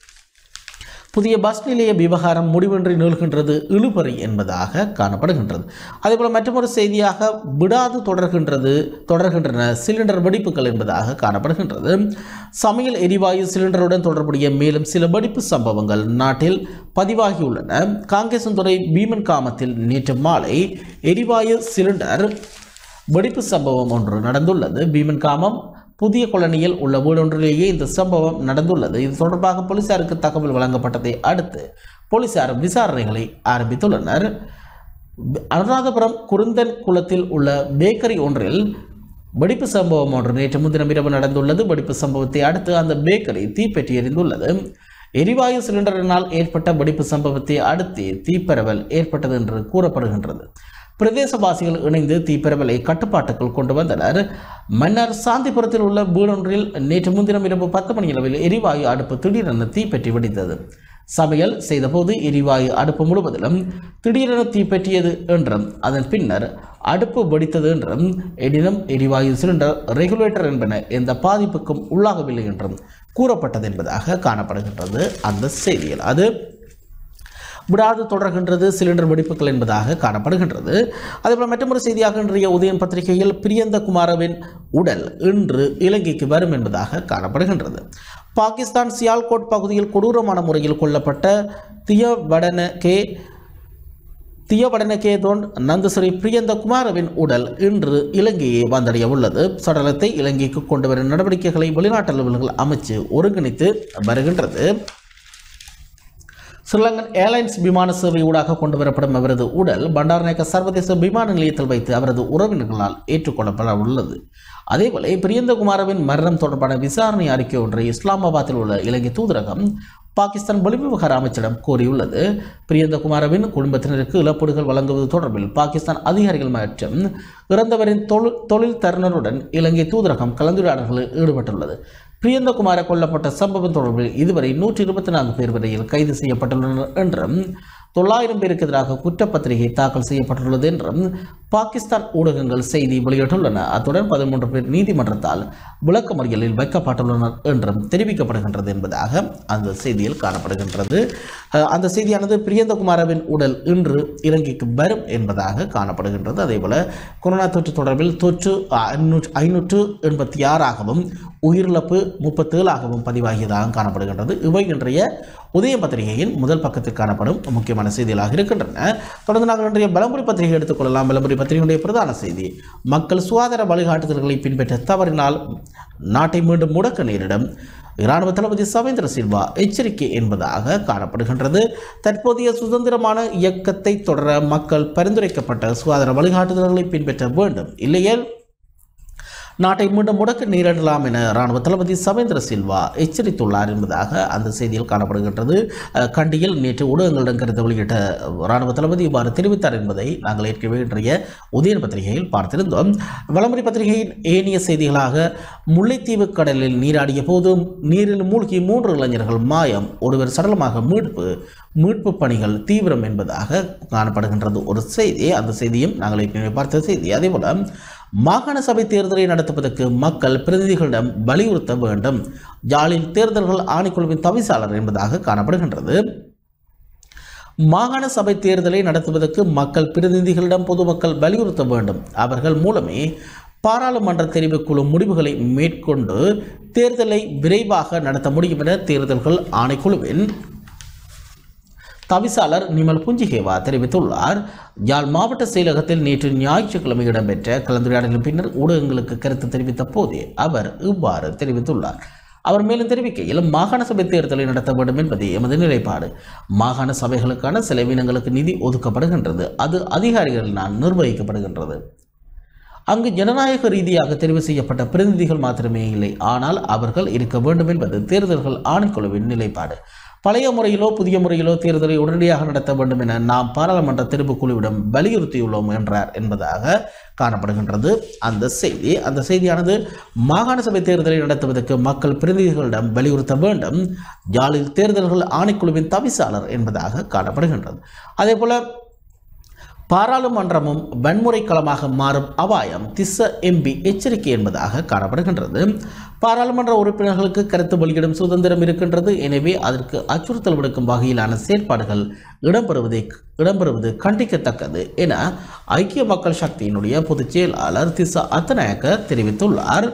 புதிய பஸ் நிலைய விவகாரம் முடிவின்றி நீள்கின்றது, இழுபறி என்பதாக காணப்படுகின்றது. அதேபோல் மற்றொரு செய்தியாக விடாது தொடர்கின்றது தொடர்கின்றன சிலிண்டர் வெடிப்புகள் என்பதாக காணப்படுகின்றது. சமையல் எரிவாயு சிலிண்டருடன் தொடர்புடைய மேலும் சில வெடிப்பு சம்பவங்கள் நாட்டில் பதிவாகியுள்ளன. காங்கேசன்துறை பீமன் காமத்தில் நேற்று மாலை எரிவாயு சிலிண்டர் வெடிப்பு சம்பவம் ஒன்று நடந்துள்ளது. பீமன் காமம் புதிய கொலனியில் உள்ள வீடொன்றிலேயே இந்த சம்பவம் நடந்துள்ளது. இது தொடர்பாக போலீசாருக்கு தகவல் வழங்கப்பட்டதை அடுத்து போலீசார் விசாரணைகளை ஆரம்பித்துள்ளனர். அனுராதபுரம் குருந்தன் குளத்தில் உள்ள பேக்கரி ஒன்றில் வெடிப்பு சம்பவம் ஒன்று நேற்று முன்தினம் இரவு நடந்துள்ளது. வெடிப்பு சம்பவத்தை அடுத்து அந்த பேக்கரி தீப்பற்றி எரிந்துள்ளது. எரிவாயு சிலிண்டரினால் ஏற்பட்ட வெடிப்பு சம்பவத்தை அடுத்து தீப்பரவல் ஏற்பட்டது என்று கூறப்படுகின்றது. பிரதேசவாசிகள் இணைந்து தீப்பரவலை கட்டுப்பாட்டுக்குள் கொண்டு வந்தனர். மன்னர் சாந்திபுரத்தில் உள்ள வீடொன்றில் நேற்று முன்தினம் இரவு பத்து மணி அளவில் எரிவாயு அடுப்பு திடீரென தீப்பற்றி வெடித்தது. சமையல் செய்தபோது எரிவாயு அடுப்பு முழுவதிலும் திடீரென தீப்பற்றியது என்றும் அதன் பின்னர் அடுப்பு வெடித்தது என்றும் எனினும் எரிவாயு சிலிண்டர் ரெகுலேட்டர் என்பன எந்த பாதிப்புக்கும் உள்ளாகவில்லை என்றும் கூறப்பட்டது என்பதாக காணப்படுகின்றது அந்த செய்தியில். அது விடாது தொடர்கின்றது சிலிண்டர் வெடிப்புகள் என்பதாக காணப்படுகின்றது. அதேபோல் மற்றொரு செய்தியாக இன்றைய உதயன் பத்திரிகையில் பிரியந்த குமாரவின் உடல் இன்று இலங்கைக்கு வரும் என்பதாக காணப்படுகின்றது. பாகிஸ்தான் சியால்கோட் பகுதியில் கொடூரமான முறையில் கொல்லப்பட்ட தியவடன கே தியவடன கேதோன் நந்தஸ்ரீ பிரியந்த குமாரவின் உடல் இன்று இலங்கையை வந்தடைய உள்ளது. சடலத்தை இலங்கைக்கு கொண்டு வரும் நடவடிக்கைகளை வெளிநாட்டு அலுவலர்கள் அமைச்சு ஒருங்கிணைத்து வருகின்றது. ஸ்ரீலங்கன் ஏர்லைன்ஸ் விமான சேவை ஊடாக கொண்டு வரப்படும் அவரது உடல் பண்டாரநாயக்க சர்வதேச விமான நிலையத்தில் வைத்து அவரது உறவினர்களால் ஏற்றுக்கொள்ளப்பட உள்ளது. அதேபோல பிரியந்தகுமாரவின் மரணம் தொடர்பான விசாரணை அறிக்கை ஒன்றை இஸ்லாமாபாத்தில் உள்ள இலங்கை தூதரகம் பாகிஸ்தான் வெளிவிவகார அமைச்சிடம் கோரியுள்ளது. பிரியந்தகுமாரவின் குடும்பத்தினருக்கு இழப்பீடுகள் வழங்குவது தொடர்பில் பாகிஸ்தான் அதிகாரிகள் மற்றும் இறந்தவரின் தொழில் தொழில் தருணருடன் இலங்கை தூதரகம் கலந்துரையாடல்களில் ஈடுபட்டுள்ளது. பிரியந்தகுமார கொல்லப்பட்ட சம்பவம் தொடர்பில் இதுவரை நூற்றி இருபத்தி நான்கு பேர் வரையில் கைது செய்யப்பட்டுள்ளனர் என்றும் தொள்ளாயிரம் பேருக்கு எதிராக குற்றப்பத்திரிகை தாக்கல் செய்யப்பட்டுள்ளது என்றும் பாகிஸ்தான் ஊடகங்கள் செய்தி வெளியிட்டுள்ளன. அத்துடன் பதிமூன்று பேர் நீதிமன்றத்தால் விளக்கமறியலில் வைக்கப்பட்டுள்ளனர் என்றும் தெரிவிக்கப்படுகின்றது என்பதாக அந்த செய்தியில் காணப்படுகின்றது. அந்த செய்தியானது பிரியந்தகுமாரவின் உடல் இன்று இலங்கைக்கு வரும் என்பதாக காணப்படுகின்றது. அதேபோல கொரோனா தொற்று தொடர்பில் தொற்று ஐநூற்று எண்பத்தி ஆறாகவும் உயிரிழப்பு முப்பத்தி ஏழாகவும் பதிவாகியதாக காணப்படுகின்றது. இவை இன்றைய உதய பத்திரிகையின் முதல் பக்கத்தில் காணப்படும் முக்கியமான செய்திகளாக இருக்கின்றன. தொடர்ந்து நாங்கள் இன்றைய பலமுறை பத்திரிகை எடுத்துக்கொள்ளலாம். பலமுறை பத்திரிகையுடைய பிரதான செய்தி, மக்கள் சுகாதார வழிகாட்டுதல்களை பின்பற்ற தவறினால் நாட்டை மீண்டும் முடக்க நேரிடும், இராணுவ தளபதி சவேந்திர சில்வா எச்சரிக்கை என்பதாக காணப்படுகின்றது. தற்போதைய சுதந்திரமான இயக்கத்தை தொடர மக்கள் பரிந்துரைக்கப்பட்ட சுகாதார வழிகாட்டுதல்களை பின்பற்ற வேண்டும், இல்லையேல் நாட்டை மீண்டும் முடக்க நேரிடலாம் என இராணுவ தளபதி சவேந்திர சில்வா எச்சரித்துள்ளார் என்பதாக அந்த செய்தியில் காணப்படுகின்றது. கண்டியில் நேற்று ஊடகங்களிடம் கருத்து வெளியிட்ட இராணுவ தளபதி இவ்வாறு தெரிவித்தார் என்பதை நாங்கள் ஏற்கனவே இன்றைய உதயன் பத்திரிகையில் பார்த்திருந்தோம். வலமுறை பத்திரிகையின் ஏனைய செய்திகளாக, முல்லைத்தீவு கடலில் நீராடிய போதும் நீரில் மூழ்கி மூன்று இளைஞர்கள் மாயம், ஒருவர் சடலமாக மீட்பு, மீட்பு பணிகள் தீவிரம் என்பதாக காணப்படுகின்றது ஒரு செய்தி. அந்த செய்தியும் நாங்கள் ஏற்கனவே பார்த்த செய்தி. அதேபோல மாகாண சபை தேர்தலை நடத்துவதற்கு மக்கள் பிரதிநிதிகளிடம் வலியுறுத்த வேண்டும், யாழில் தேர்தல்கள் ஆணைக்குழுவின் தவிசாளர் என்பதாக காணப்படுகின்றது. மாகாண சபை தேர்தலை நடத்துவதற்கு மக்கள் பிரதிநிதிகளிடம் பொதுமக்கள் வலியுறுத்த வேண்டும், அவர்கள் மூலமே பாராளுமன்ற தெரிவுக்குழு முடிவுகளை மேற்கொண்டு தேர்தலை விரைவாக நடத்த முடியும் என தேர்தல்கள் ஆணைக்குழுவின் தவிசாளர் நிமல் புஞ்சிகேவா தெரிவித்துள்ளார். யாழ் மாவட்ட செயலகத்தில் நேற்று ஞாயிற்றுக்கிழமை இடம்பெற்ற கலந்துரையாடலின் பின்னர் ஊடகங்களுக்கு கருத்து தெரிவித்த போதே அவர் இவ்வாறு தெரிவித்துள்ளார். அவர் மேலும் தெரிவிக்கையில், மாகாண சபை தேர்தலை நடத்த வேண்டும் என்பதே எமது நிலைப்பாடு. மாகாண சபைகளுக்கான செலவினங்களுக்கு நிதி ஒதுக்கப்படுகின்றது, அது அதிகாரிகளினால் நிர்வகிக்கப்படுகின்றது. அங்கு ஜனநாயக ரீதியாக தெரிவு செய்யப்பட்ட பிரதிநிதிகள் மாத்திரமே இல்லை, ஆனால் அவர்கள் இருக்க வேண்டும் என்பது தேர்தல்கள் ஆணைக்குழுவின் நிலைப்பாடு. பழைய முறையிலோ புதிய முறையிலோ தேர்தலை உடனடியாக நடத்த வேண்டும் என நாம் பாராளுமன்ற தெரிவுக்குழுவிடம் வலியுறுத்தியுள்ளோம் என்றார் என்பதாக காணப்படுகின்றது அந்த செய்தி. அந்த செய்தியானது, மாகாண சபை தேர்தலை நடத்துவதற்கு மக்கள் பிரதிநிதிகளிடம் வலியுறுத்த வேண்டும், யாழில் தேர்தல்கள் ஆணைக்குழுவின் தவிசாளர் என்பதாக காணப்படுகின்றது. அதே போல பாராளுமன்றமும் வன்முறை களமாக மாறும் அபாயம், திஸ்ஸ எம்பி எச்சரிக்கை என்பதாக காணப்படுகின்றது. பாராளுமன்ற உறுப்பினர்களுக்கு கருத்து வெளியிடும் சுதந்திரம் இருக்கின்றது, எனவே அதற்கு அச்சுறுத்தல் விடுக்கும் வகையிலான செயற்பாடுகள் இடம்பெறுவதை இடம்பெறுவது கண்டிக்கத்தக்கது என ஐக்கிய மக்கள் சக்தியினுடைய பொதுச் செயலாளர் திஸ்ஸ அத்தநாயக்க தெரிவித்துள்ளார்.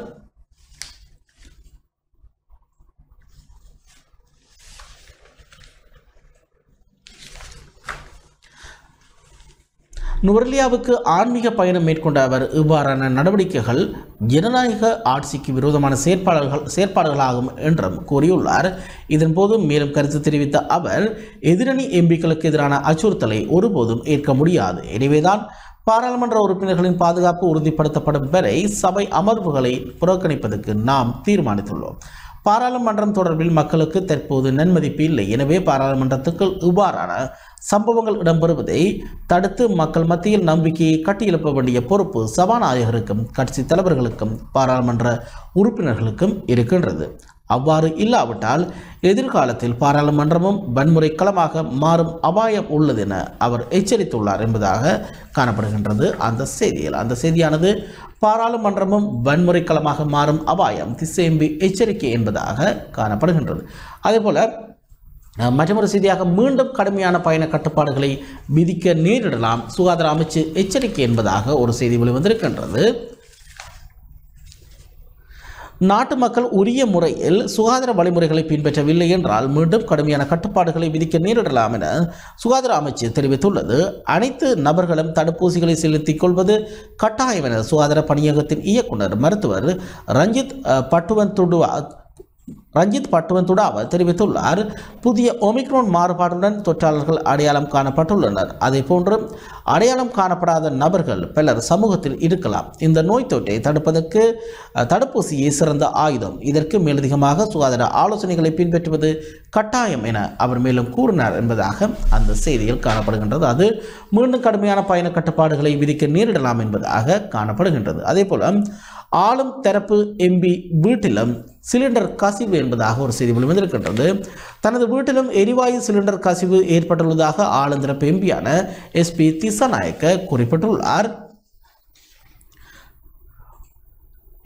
நுவரெலியாவுக்கு ஆன்மீக பயணம் மேற்கொண்ட அவர் இவ்வாறான நடவடிக்கைகள் ஜனநாயக ஆட்சிக்கு விரோதமான செயற்பாடுகள் செயற்பாடுகளாகும் என்றும் கூறியுள்ளார். இதன்போது மேலும் கருத்து தெரிவித்த அவர், எதிரணி எம்பிக்களுக்கு எதிரான அச்சுறுத்தலை ஒருபோதும் ஏற்க முடியாது, எனவேதான் பாராளுமன்ற உறுப்பினர்களின் பாதுகாப்பு உறுதிப்படுத்தப்படும் வரை சபை அமர்வுகளை புறக்கணிப்பதற்கு நாம் தீர்மானித்துள்ளோம். பாராளுமன்றம் தொடர்பில் மக்களுக்கு தற்போது நன்மதிப்பு இல்லை, எனவே பாராளுமன்றத்துக்குள் இவ்வாறான சம்பவங்கள் இடம்பெறுவதை தடுத்து மக்கள் மத்தியில் நம்பிக்கையை கட்டியெழுப்ப வேண்டிய பொறுப்பு சபாநாயகருக்கும் கட்சி தலைவர்களுக்கும் பாராளுமன்ற உறுப்பினர்களுக்கும் இருக்கின்றது. அவ்வாறு இல்லாவிட்டால் எதிர்காலத்தில் பாராளுமன்றமும் வன்முறை களமாக மாறும் அபாயம் உள்ளது என அவர் எச்சரித்துள்ளார் என்பதாக காணப்படுகின்றது அந்த செய்தியில். அந்த செய்தியானது, பாராளுமன்றமும் வன்முறை களமாக மாறும் அபாயம், திஸ்ஸ எம்பி எச்சரிக்கை என்பதாக காணப்படுகின்றது. அதேபோல மற்றொரு செய்தியாக, மீண்டும் கடுமையான பயண கட்டுப்பாடுகளை விதிக்க நேரிடலாம், சுகாதார அமைச்சு எச்சரிக்கை என்பதாக ஒரு செய்தி வெளிவந்திருக்கின்றது. நாட்டு மக்கள் உரிய முறையில் சுகாதார வழிமுறைகளை பின்பற்றவில்லை என்றால் மீண்டும் கடுமையான கட்டுப்பாடுகளை விதிக்க நேரிடலாம் என சுகாதார அமைச்சு தெரிவித்துள்ளது. அனைத்து நபர்களும் தடுப்பூசிகளை செலுத்திக் கொள்வது கட்டாயம் என சுகாதார பணியகத்தின் இயக்குனர் மருத்துவர் ரஞ்சித் பட்டுவந்துடுவா ரஞ்சித் பட்டுவந்துடாவ தெரிவித்துள்ளார். புதிய ஒமிக்ரோன் மாறுபாடுடன் தொற்றாளர்கள் அடையாளம் காணப்பட்டுள்ளனர். அதே போன்று அடையாளம் காணப்படாத நபர்கள் பலர் சமூகத்தில் இருக்கலாம். இந்த நோய் தொற்றை தடுப்பதற்கு தடுப்பூசியே சிறந்த ஆயுதம். இதற்கு மேலதிகமாக சுகாதார ஆலோசனைகளை பின்பற்றுவது கட்டாயம் என அவர் மேலும் கூறினார் என்பதாக அந்த செய்தியில் காணப்படுகின்றது. அது மீண்டும் கடுமையான பயண கட்டுப்பாடுகளை விதிக்க நேரிடலாம் என்பதாக காணப்படுகின்றது. அதே போல ஆளும் தரப்பு எம்பி வீட்டிலும் சிலிண்டர் கசிவு என்பதாக ஒரு செய்தி வெளிவந்திருக்கின்றது. தனது வீட்டிலும் எரிவாயு சிலிண்டர் கசிவு ஏற்பட்டுள்ளதாக ஆளும் தரப்பு எம்பியான எஸ்பி திசாநாயக்க குறிப்பிட்டுள்ளார்.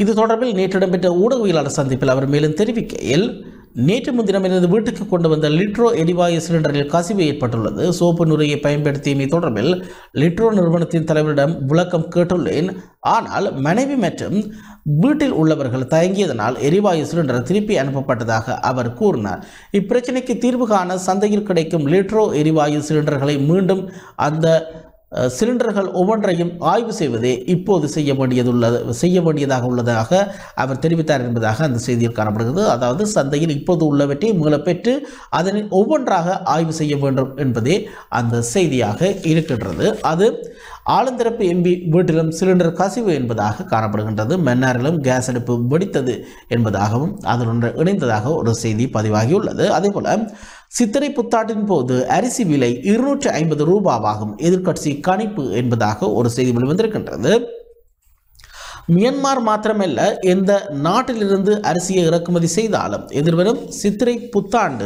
இது தொடர்பில் நேற்று இடம்பெற்ற ஊடகவியலாளர் சந்திப்பில் அவர் மேலும் தெரிவிக்கையில், நேற்று முன்தினம் எனது வீட்டுக்கு கொண்டு வந்த லிட்ரோ எரிவாயு சிலிண்டரில் கசிவு ஏற்பட்டுள்ளது. சோப்பு நுரையை பயன்படுத்தியமை தொடர்பில் லிட்ரோ நிறுவனத்தின் தலைவரிடம் விளக்கம் கேட்டுள்ளேன். ஆனால் மனைவி மற்றும் வீட்டில் உள்ளவர்கள் தயங்கியதனால் எரிவாயு சிலிண்டர் திருப்பி அனுப்பப்பட்டதாக அவர் கூறினார். இப்பிரச்சினைக்கு தீர்வு காண சந்தையில் கிடைக்கும் லிட்ரோ எரிவாயு சிலிண்டர்களை மீண்டும் அந்த சிலிண்டர்கள் ஒவ்வொன்றையும் ஆய்வு செய்வதே இப்போது செய்ய வேண்டியதுள்ளது செய்ய வேண்டியதாக உள்ளதாக அவர் தெரிவித்தார் என்பதாக அந்த செய்தியில் காணப்படுகிறது. அதாவது சந்தையில் இப்போது உள்ளவற்றை மீளப்பெற்று அதனை ஒவ்வொன்றாக ஆய்வு செய்ய வேண்டும் என்பதே அந்த செய்தியாக இருக்கின்றது. அது ஆளுந்தரப்பு எம்பி வீட்டிலும் சிலிண்டர் கசிவு என்பதாக காணப்படுகின்றது. மன்னாரிலும் கேஸ் அடுப்பு வெடித்தது என்பதாகவும் அதனுடன் இணைந்ததாக ஒரு செய்தி பதிவாகியுள்ளது. அதேபோல சித்திரை புத்தாட்டின் போது அரிசி விலை இருநூற்றி ஐம்பது ரூபாவாகும் எதிர்க்கட்சி கணிப்பு என்பதாக ஒரு செய்தி வெளிவந்திருக்கின்றது. மியான்மர் மாத்திரமல்ல, எந்த நாட்டிலிருந்து அரிசியை இறக்குமதி செய்தாலும் எதிர்வரும் சித்திரை புத்தாண்டு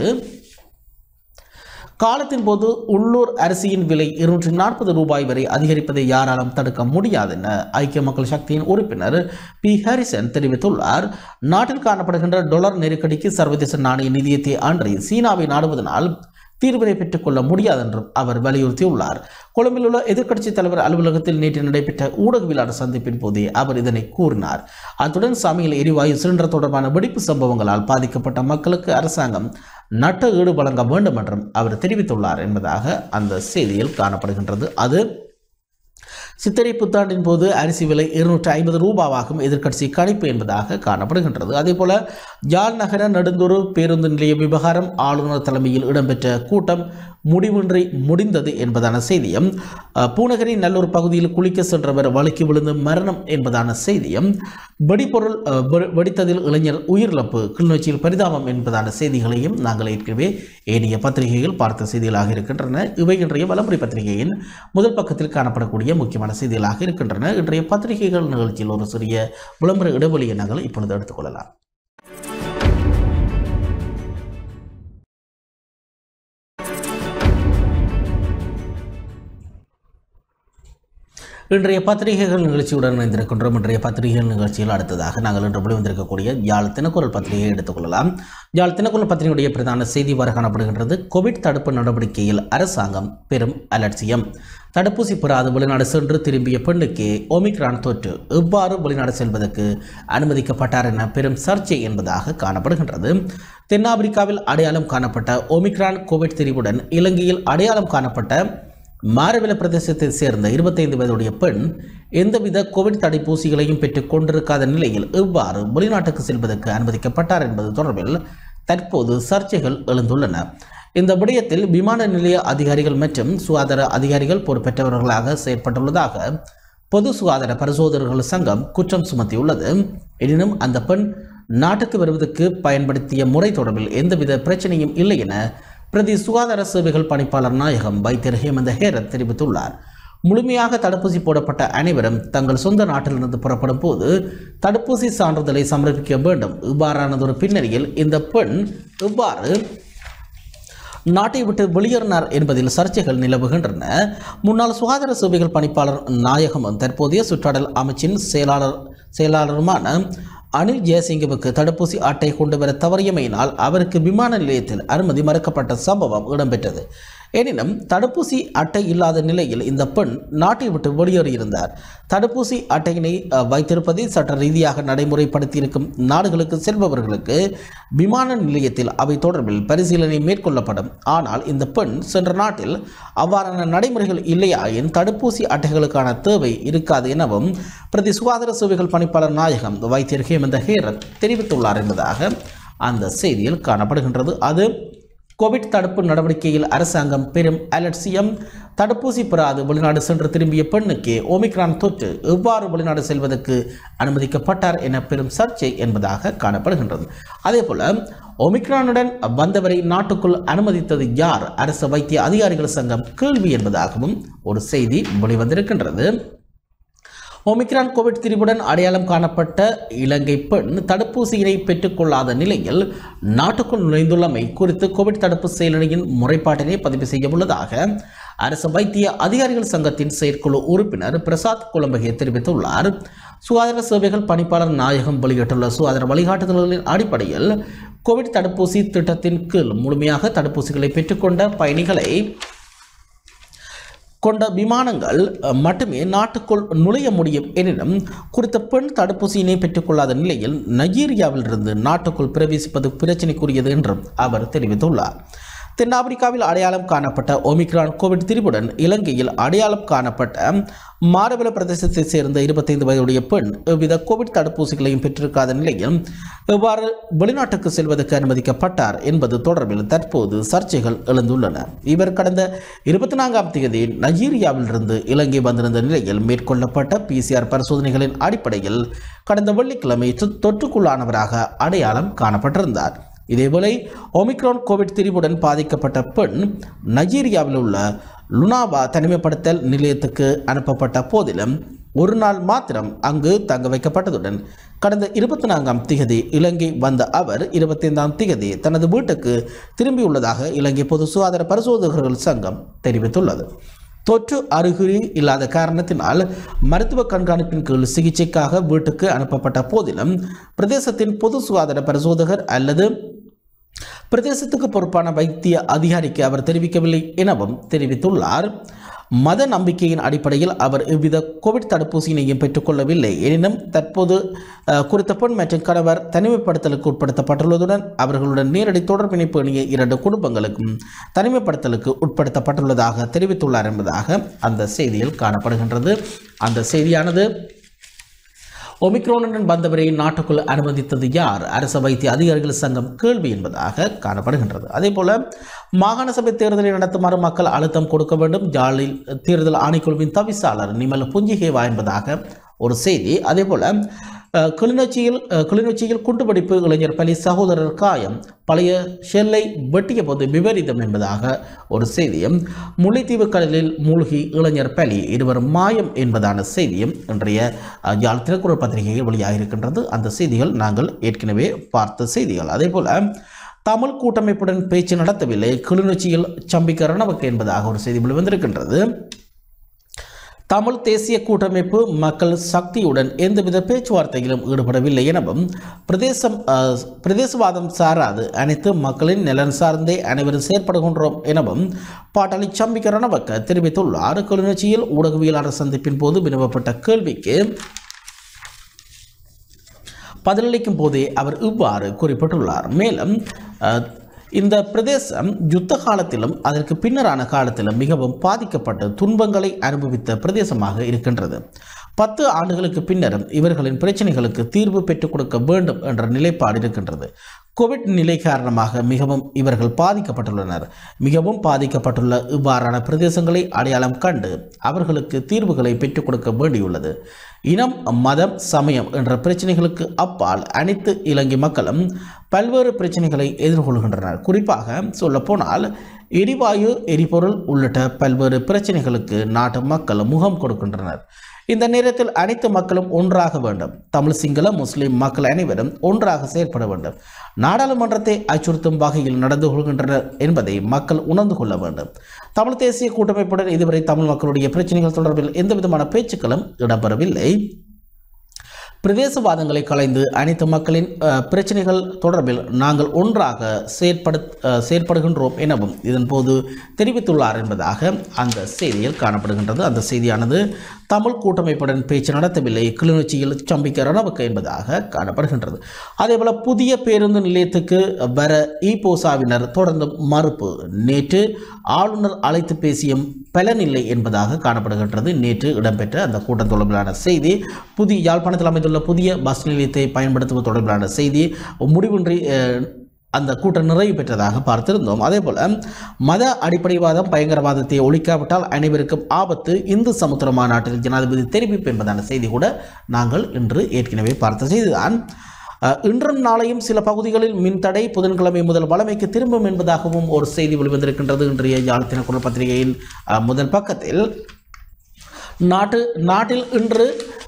காலத்தின் போது உள்ளூர் அரிசியின் விலை இருநூற்றி நாற்பது ரூபாய் வரை அதிகரிப்பதை யாராலும் தடுக்க முடியாது என ஐக்கிய மக்கள் சக்தியின் உறுப்பினர் பி ஹாரிசன் தெரிவித்துள்ளார். நாட்டில் காணப்படுகின்ற டொலர் நெருக்கடிக்கு சர்வதேச நாணய நிதியத்தை அன்றி சீனாவை நாடுவதனால் தீர்வினை பெற்றுக் கொள்ள முடியாது என்றும் அவர் வலியுறுத்தியுள்ளார். கொழும்பில் உள்ள எதிர்க்கட்சி தலைவர் அலுவலகத்தில் நேற்று நடைபெற்ற ஊடகவியலாளர் சந்திப்பின் போதே அவர் இதனை கூறினார். அத்துடன் சமையல் எரிவாயு சிலிண்டர் தொடர்பான வெடிப்பு சம்பவங்களால் பாதிக்கப்பட்ட மக்களுக்கு அரசாங்கம் நட்ட ஈடு வழங்க வேண்டும் என்றும் அவர் தெரிவித்துள்ளார் என்பதாக அந்த செய்தியில் காணப்படுகின்றது. அது சித்திரை புத்தாண்டின் போது அரிசி விலை இருநூற்றி ஐம்பது ரூபாவாகும் எதிர்க்கட்சி கணிப்பு என்பதாக காணப்படுகின்றது. அதேபோல யாழ் நகர நெடுந்தூர் பேருந்து நிலைய விவகாரம் ஆளுநர் தலைமையில் இடம்பெற்ற கூட்டம் முடிவின்றி முடிந்தது என்பதான செய்தியும், பூநகரி நல்லூர் பகுதியில் குளிக்க சென்றவர் வழுக்கி விழுந்து மரணம் என்பதான செய்தியும், வெடிப்பொருள் வெடித்ததில் இளைஞர் உயிரிழப்பு கிளிநொச்சியில் பரிதாபம் என்பதான செய்திகளையும் நாங்கள் ஏற்கனவே ஏனைய பத்திரிகைகள் பார்த்த செய்திகளாக இருக்கின்றன. இவை இன்றைய வலம்புரி பத்திரிகையின் முதல் பக்கத்தில் காணப்படக்கூடிய முக்கியமான செய்திகளாக இருக்கின்றன. இன்றைய பத்திரிகைகள் நிகழ்ச்சியில் ஒரு சிறிய விளம்பர இடைவெளியை நாங்கள் இப்பொழுது எடுத்துக்கொள்ளலாம். இன்றைய பத்திரிகைகள் நிகழ்ச்சியுடன் இணைந்திருக்கின்றோம். இன்றைய பத்திரிகைகள் நிகழ்ச்சியில் அடுத்ததாக நாங்கள் இன்று வெளிவந்திருக்கக்கூடிய யாழ் தினக்குரல் பத்திரிகையை எடுத்துக்கொள்ளலாம். யாழ் தினக்குரல் பத்திரிகையுடைய பிரதான செய்தி வர காணப்படுகின்றது. கோவிட் தடுப்பு நடவடிக்கையில் அரசாங்கம் பெரும் அலட்சியம். தடுப்பூசி பெறாது வெளிநாடு சென்று திரும்பிய பெண்ணுக்கே ஒமிக்ரான் தொற்று எவ்வாறு வெளிநாடு செல்வதற்கு அனுமதிக்கப்பட்டார் என பெரும் சர்ச்சை என்பதாக காணப்படுகின்றது. தென்னாப்பிரிக்காவில் அடையாளம் காணப்பட்ட ஒமிக்ரான் கோவிட் திரிவுடன் இலங்கையில் அடையாளம் காணப்பட்ட மாரவில பிரதேசத்தை சேர்ந்த இருபத்தைந்து வயதுடைய பெண் எந்தவித கோவிட் தடுப்பூசிகளையும் பெற்றுக் கொண்டிருக்காத நிலையில் எவ்வாறு வெளிநாட்டுக்கு செல்வதற்கு அனுமதிக்கப்பட்டார் என்பது தொடர்பில் தற்போது சர்ச்சைகள் எழுந்துள்ளன. இந்த விடயத்தில் விமான நிலைய அதிகாரிகள் மற்றும் சுகாதார அதிகாரிகள் பொறுப்பேற்றவர்களாக செயற்பட்டுள்ளதாக பொது சுகாதார பரிசோதகர்கள் சங்கம் குற்றம் சுமத்தியுள்ளது. எனினும் அந்த பெண் நாட்டுக்கு வருவதற்கு பயன்படுத்திய முறை தொடர்பில் எந்தவித பிரச்சனையும் இல்லை என பிரதி சுகாதார சேவைகள் பணிப்பாளர் நாயகம் வைத்தியர் ஹேமந்த ஹேரத் தெரிவித்துள்ளார். முழுமையாக தடுப்பூசி போடப்பட்ட அனைவரும் தங்கள் சொந்த நாட்டிலிருந்து புறப்படும் போது தடுப்பூசி சான்றிதழை சமர்ப்பிக்க வேண்டும். இவ்வாறானதொரு பின்னணியில் இந்த பெண் இவ்வாறு நாட்டை விட்டு வெளியேறினார் என்பதில் சர்ச்சைகள் நிலவுகின்றன. முன்னாள் சுகாதார சேவைகள் பணிப்பாளர் நாயகமும் தற்போதைய சுற்றாடல் அமைச்சின் செயலாளர் செயலாளருமான அனில் ஜெயசிங்கவுக்கு தடுப்பூசி அட்டை கொண்டு வர தவறியமையினால் அவருக்கு விமான நிலையத்தில் அனுமதி மறுக்கப்பட்ட சம்பவம் இடம்பெற்றது. எனினும் தடுப்பூசி அட்டை இல்லாத நிலையில் இந்த பெண் நாட்டை விட்டு வெளியேறியிருந்தார். தடுப்பூசி அட்டையினை வைத்திருப்பதை சட்ட ரீதியாக நடைமுறைப்படுத்தியிருக்கும் நாடுகளுக்கு செல்பவர்களுக்கு விமான நிலையத்தில் அவை தொடர்பில் பரிசீலனை மேற்கொள்ளப்படும். ஆனால் இந்த பெண் சென்ற நாட்டில் அவ்வாறான நடைமுறைகள் இல்லையாயின் தடுப்பூசி அட்டைகளுக்கான தேவை இருக்காது எனவும் பிரதி சுகாதார சேவைகள் பணிப்பாளர் நாயகம் வைத்தியர் ஹேமந்த ஹேரத் தெரிவித்துள்ளார் என்பதாக அந்த செய்தியில் காணப்படுகின்றது. அது கோவிட் தடுப்பு நடவடிக்கையில் அரசாங்கம் பெரும் அலட்சியம். தடுப்பூசி பெறாது வெளிநாடு சென்று திரும்பிய பெண்ணுக்கு ஒமிக்ரான் தொற்று எவ்வாறு வெளிநாடு செல்வதற்கு அனுமதிக்கப்பட்டார் என பெரும் சர்ச்சை என்பதாக காணப்படுகின்றது. அதே போல ஒமிக்ரானுடன் வந்தவரை நாட்டுக்குள் அனுமதித்தது யார்? அரசு வைத்திய அதிகாரிகள் சங்கம் கேள்வி என்பதாகவும் ஒரு செய்தி வெளிவந்திருக்கின்றது. ஒமிக்ரான் கோவிட் திரிவுடன் அடையாளம் காணப்பட்ட இலங்கை பெண் தடுப்பூசியினை பெற்றுக்கொள்ளாத நிலையில் நாட்டுக்குள் நுழைந்துள்ளமை குறித்து கோவிட் தடுப்பு செயலணியின் முறைப்பாட்டினை பதிவு செய்ய உள்ளதாக அரசு வைத்திய அதிகாரிகள் சங்கத்தின் செயற்குழு உறுப்பினர் பிரசாத் கொலம்பகே தெரிவித்துள்ளார். சுகாதார சேவைகள் பணிப்பாளர் நாயகம் வெளியிட்டுள்ள சுகாதார வழிகாட்டுதல்களின் அடிப்படையில் கோவிட் தடுப்பூசி திட்டத்தின் கீழ் முழுமையாக தடுப்பூசிகளை பெற்றுக்கொண்ட பயணிகளை கொண்ட விமானங்கள் மட்டுமே நாட்டுக்குள் நுழைய முடியும் எனினும் குறித்த பெண் தடுப்பூசியினை பெற்றுக்கொள்ளாத நிலையில் நைஜீரியாவில் இருந்து நாட்டுக்குள் பிரவேசிப்பது பிரச்சினைக்குரியது என்றும் அவர் தெரிவித்துள்ளார். தென்னாப்பிரிக்காவில் அடையாளம் காணப்பட்ட ஒமிக்ரான் கோவிட் திரிபுடன் இலங்கையில் அடையாளம் காணப்பட்ட மாரவில பிரதேசத்தைச் சேர்ந்த இருபத்தைந்து வயதுடைய பெண் எவ்வித கோவிட் தடுப்பூசிகளையும் பெற்றிருக்காத நிலையில் எவ்வாறு வெளிநாட்டுக்கு செல்வதற்கு அனுமதிக்கப்பட்டார் என்பது தொடர்பில் தற்போது சர்ச்சைகள் எழுந்துள்ளன. இவர் கடந்த இருபத்தி நான்காம் தேதி நைஜீரியாவில் இருந்து இலங்கை வந்திருந்த நிலையில் மேற்கொள்ளப்பட்ட பிசிஆர் பரிசோதனைகளின் அடிப்படையில் கடந்த வெள்ளிக்கிழமை தொற்றுக்குள்ளானவராக அடையாளம் காணப்பட்டிருந்தார். இதேபோல ஒமிக்ரான் கோவிட் திரிபுடன் பாதிக்கப்பட்ட பெண் நைஜீரியாவில் உள்ள லுனாவா தனிமைப்படுத்தல் நிலையத்துக்கு அனுப்பப்பட்ட போதிலும் ஒரு நாள் மாத்திரம் அங்கு தங்க வைக்கப்பட்டதுடன் கடந்த இருபத்தி நான்காம் திகதி இலங்கை வந்த அவர் இருபத்தி ஐந்தாம் திகதி தனது வீட்டுக்கு திரும்பியுள்ளதாக இலங்கை பொது சுகாதார பரிசோதகர்கள் சங்கம் தெரிவித்துள்ளது. தொற்று அறிகுறி இல்லாத காரணத்தினால் மருத்துவ கண்காணிப்பின் கீழ் சிகிச்சைக்காக வீட்டுக்கு அனுப்பப்பட்ட போதிலும் பிரதேசத்தின் பொது சுகாதார பரிசோதகர் அல்லது பிரதேசத்துக்கு பொறுப்பான வைத்திய அதிகாரிக்கு அவர் தெரிவிக்கவில்லை எனவும் தெரிவித்துள்ளார். மத நம்பிக்கையின் அடிப்படையில் அவர் எவ்வித கோவிட் தடுப்பூசியினையும் பெற்றுக்கொள்ளவில்லை எனினும் தற்போது குறித்த பெண் மற்றும் கணவர் தனிமைப்படுத்தலுக்கு உட்படுத்தப்பட்டுள்ளதுடன் அவர்களுடன் நேரடி தொடர்பினை பேணிய இரண்டு குடும்பங்களுக்கும் தனிமைப்படுத்தலுக்கு உட்படுத்தப்பட்டுள்ளதாக தெரிவித்துள்ளார் என்பதாக அந்த செய்தியில் காணப்படுகின்றது. அந்த செய்தியானது ஒமிக்ரானுடன் வந்தவரை நாட்டுக்குள் அனுமதித்தது யார், அரசு வைத்திய அதிகாரிகள் சங்கம் கேள்வி என்பதாக காணப்படுகின்றது. அதே போல மாகாண சபை தேர்தலை நடத்துமாறு மக்கள் அழுத்தம் கொடுக்க வேண்டும், ஜாலில் தேர்தல் ஆணைக்குழுவின் தவிசாளர் நிமல் புஞ்சிகேவா என்பதாக ஒரு செய்தி. அதே போல கிளிநொச்சியில் கிளிநொச்சியில் குண்டுவெடிப்பு, இளைஞர் பலி, சகோதரர் காயம், பழைய ஷெல்லை வெட்டிய போது விபரீதம் என்பதாக ஒரு செய்தியும், முல்லைத்தீவு கடலில் மூழ்கி இளைஞர் பலி, இருவரும் மாயம் என்பதான செய்தியும் இன்றைய யாழ் தினக்குரல் பத்திரிகையில் வெளியாக இருக்கின்றது. அந்த செய்திகள் நாங்கள் ஏற்கனவே பார்த்த செய்திகள். அதே போல தமிழ் கூட்டமைப்புடன் பேச்சு நடத்தவில்லை, கிளிநொச்சியில் சம்பிக்க ரணவக்க என்பதாக ஒரு செய்தி வெளிவந்திருக்கின்றது. தமிழ் தேசிய கூட்டமைப்பு மக்கள் சக்தியுடன் எந்தவித பேச்சுவார்த்தையிலும் ஈடுபடவில்லை எனவும் பிரதேசம் பிரதேசவாதம் சாராது அனைத்து மக்களின் நலன் சார்ந்தே அனைவரும் செயற்படுகின்றோம் எனவும் பாட்டாளி சம்பிக்க ரணவக்க தெரிவித்துள்ளார். கிளிநொச்சியில் ஊடகவியலாளர் சந்திப்பின் போது வினவப்பட்ட கேள்விக்கு பதிலளிக்கும் போதே அவர் இவ்வாறு குறிப்பிட்டுள்ளார். மேலும் இந்த பிரதேசம் யுத்த காலத்திலும் அதற்கு பின்னரான காலத்திலும் மிகவும் பாதிக்கப்பட்டு துன்பங்களை அனுபவித்த பிரதேசமாக இருக்கின்றது. பத்து ஆண்டுகளுக்கு பின்னரும் இவர்களின் பிரச்சனைகளுக்கு தீர்வு பெற்றுக் கொடுக்க வேண்டும் என்ற நிலைப்பாடு இருக்கின்றது. கோவிட் நிலை காரணமாக மிகவும் இவர்கள் பாதிக்கப்பட்டுள்ளனர். மிகவும் பாதிக்கப்பட்டுள்ள இவ்வாறான பிரதேசங்களை அடையாளம் கண்டு அவர்களுக்கு தீர்வுகளை பெற்றுக் கொடுக்க வேண்டியுள்ளது. இனம், மதம், சமயம் என்ற பிரச்சனைகளுக்கு அப்பால் அனைத்து இலங்கை மக்களும் பல்வேறு பிரச்சனைகளை எதிர்கொள்கின்றனர். குறிப்பாக சொல்லப்போனால் எரிவாயு, எரிபொருள் உள்ளிட்ட பல்வேறு பிரச்சனைகளுக்கு நாட்டு மக்கள் முகம் கொடுக்கின்றனர். இந்த நேரத்தில் அனைத்து மக்களும் ஒன்றாக வேண்டும். தமிழ், சிங்கள, முஸ்லிம் மக்கள் அனைவரும் ஒன்றாக செயற்பட வேண்டும். நாடாளுமன்றத்தை அச்சுறுத்தும் வகையில் நடந்து கொள்கின்றனர் என்பதை மக்கள் உணர்ந்து கொள்ள வேண்டும். தமிழ் தேசிய கூட்டமைப்புடன் இதுவரை தமிழ் மக்களுடைய பிரச்சனைகள் தொடர்பில் எந்தவிதமான பேச்சுக்களும் இடம்பெறவில்லை. பிரதேசவாதங்களை கலைந்து அனைத்து மக்களின் பிரச்சனைகள் தொடர்பில் நாங்கள் ஒன்றாக செயற்படு செயற்படுகின்றோம் எனவும் இதன் போது தெரிவித்துள்ளார் என்பதாக அந்த செய்தியில் காணப்படுகின்றது. அந்த செய்தியானது தமிழ் கூட்டமைப்புடன் பேச்சு நடத்தவில்லை, கிளிநொச்சியில் சம்பிக்க ரணவக்க என்பதாக காணப்படுகின்றது. அதேபோல புதிய பேருந்து நிலையத்துக்கு வர ஈபோசாவினர் தொடர்ந்து மறுப்பு. நேற்று ஆளுநர் அழைத்து பேசியும் பலனில்லை என்பதாக காணப்படுகின்றது. நேற்று இடம்பெற்ற அந்த கூட்டம் தொடர்பிலான செய்தி, புதிய யாழ்ப்பாணத்தில் அமைந்துள்ள புதிய பஸ் நிலையத்தை பயன்படுத்துவது தொடர்பிலான செய்தி முடிவின்றி அந்த கூட்டம் நிறைவு பெற்றதாக பார்த்திருந்தோம். அதே போல மத அடிப்படைவாதம், பயங்கரவாதத்தை ஒழிக்காவிட்டால் அனைவருக்கும் ஆபத்து, இந்து சமுத்திர மாநாட்டில் ஜனாதிபதி தெரிவிப்பு என்பதான செய்தி கூட நாங்கள் இன்று ஏற்கனவே பார்த்த செய்திதான். இன்றும் நாளையும் சில பகுதிகளில் மின்தடை, புதன்கிழமை முதல் வளமைக்கு திரும்பும் என்பதாகவும் ஒரு செய்தி வெளிவந்திருக்கின்றது. இன்றைய யாழ் தினக்குரல் பத்திரிகையின் முதல் பக்கத்தில் நாட்டு நாட்டில் இன்று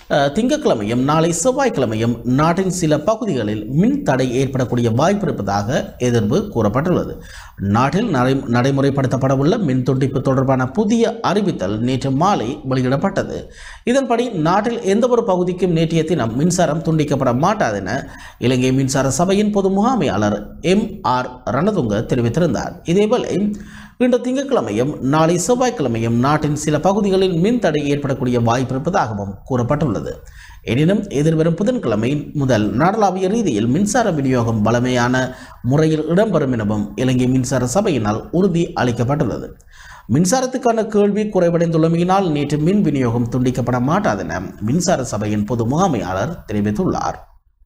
திங்கட்கிழமையும் நாளை செவ்வாய்க்கிழமையும் நாட்டின் சில பகுதிகளில் மின் தடை ஏற்படக்கூடிய வாய்ப்பு இருப்பதாக எதிர்ப்பு கூறப்பட்டுள்ளது. நாட்டில் நடைமுறைப்படுத்தப்படவுள்ள மின் துண்டிப்பு தொடர்பான புதிய அறிவித்தல் நேற்று மாலை வெளியிடப்பட்டது. இதன்படி நாட்டில் எந்தவொரு பகுதிக்கும் நேற்றைய தினம் மின்சாரம் துண்டிக்கப்பட மாட்டாது என இலங்கை மின்சார சபையின் பொது முகாமையாளர் எம் ஆர் ரணதுங்க தெரிவித்திருந்தார். இதேவேளை இன்று திங்கட்கிழமையும் நாளை செவ்வாய்க்கிழமையும் நாட்டின் சில பகுதிகளில் மின் தடை ஏற்படக்கூடிய வாய்ப்பு இருப்பதாகவும் கூறப்பட்டுள்ளது. எனினும் எதிர்வரும் புதன்கிழமை முதல் நாடளாவிய ரீதியில் மின்சார விநியோகம் வழமையான முறையில் இடம்பெறும் எனவும் இலங்கை மின்சார சபையினால் உறுதி அளிக்கப்பட்டுள்ளது. மின்சாரத்துக்கான கேள்வி குறைவடைந்துள்ளமையினால் நேற்று மின் விநியோகம் துண்டிக்கப்பட மாட்டாது என மின்சார சபையின் பொது முகாமையாளர் தெரிவித்துள்ளார்.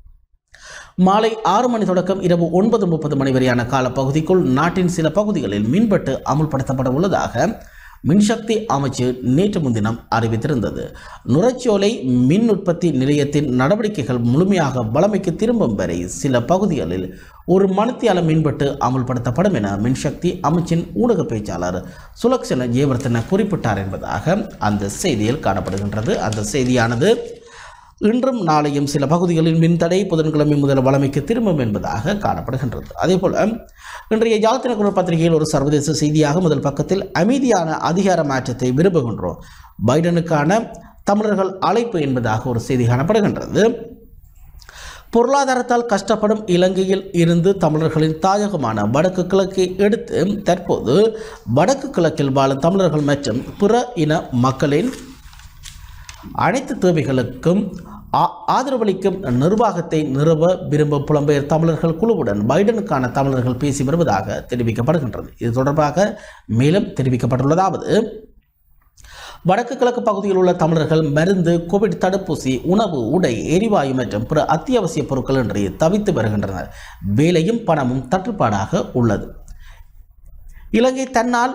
மாலை ஆறு மணி தொடக்கம் இரவு ஒன்பது முப்பது மணி வரையான காலப்பகுதிக்குள் நாட்டின் சில பகுதிகளில் மின்வெட்டு அமுல்படுத்தப்பட உள்ளதாக மின்சக்தி அமைச்சு நேற்று முன்தினம் அறிவித்திருந்தது. நுரைச்சோலை மின் உற்பத்தி நிலையத்தின் நடவடிக்கைகள் முழுமையாக வழமைக்கு திரும்பும் வரை சில பகுதிகளில் ஒரு மணித்தியால மின்வெட்டு அமுல்படுத்தப்படும் என மின்சக்தி அமைச்சின் ஊடக பேச்சாளர் சுலக்ஷன ஜெயவர்தன குறிப்பிட்டார் என்பதாக அந்த செய்தியில் காணப்படுகின்றது. அந்த செய்தியானது இன்றும் நாளையும் சில பகுதிகளில் மின்தடை புதன்கிழமை முதல் வழமைக்கு திரும்பும் என்பதாக காணப்படுகின்றது. அதேபோல இன்றைய யாழ் தினக்குரல் பத்திரிகையில் ஒரு சர்வதேச செய்தியாக முதல் பக்கத்தில் அமைதியான அதிகார மாற்றத்தை விரும்புகின்றோம், பைடனுக்கான தமிழர்கள் அழைப்பு என்பதாக ஒரு செய்தி காணப்படுகின்றது. பொருளாதாரத்தால் கஷ்டப்படும் இலங்கையில் இருந்து தமிழர்களின் தாயகமான வடக்கு கிழக்கை எடுத்து தற்போது வடக்கு கிழக்கில் வாழும் தமிழர்கள் மற்றும் பிற இன மக்களின் அனைத்து தேவைகளுக்கும் ஆதரவளிக்கும் நிர்வாகத்தை நிறுவ விரும்பும் புலம்பெயர் தமிழர்கள் குழுவுடன் பைடனுக்கான தமிழர்கள் பேசி வருவதாக தெரிவிக்கப்படுகின்றது. இது தொடர்பாக மேலும் தெரிவிக்கப்பட்டுள்ளதாவது, வடக்கு கிழக்கு பகுதியில் உள்ள தமிழர்கள் மருந்து, கோவிட் தடுப்பூசி, உணவு, உடை, எரிவாயு மற்றும் பிற அத்தியாவசிய பொருட்கள் இன்றி தவித்து வருகின்றனர். வேலையும் பணமும் தட்டுப்பாடாக உள்ளது. இலங்கை தன்னால்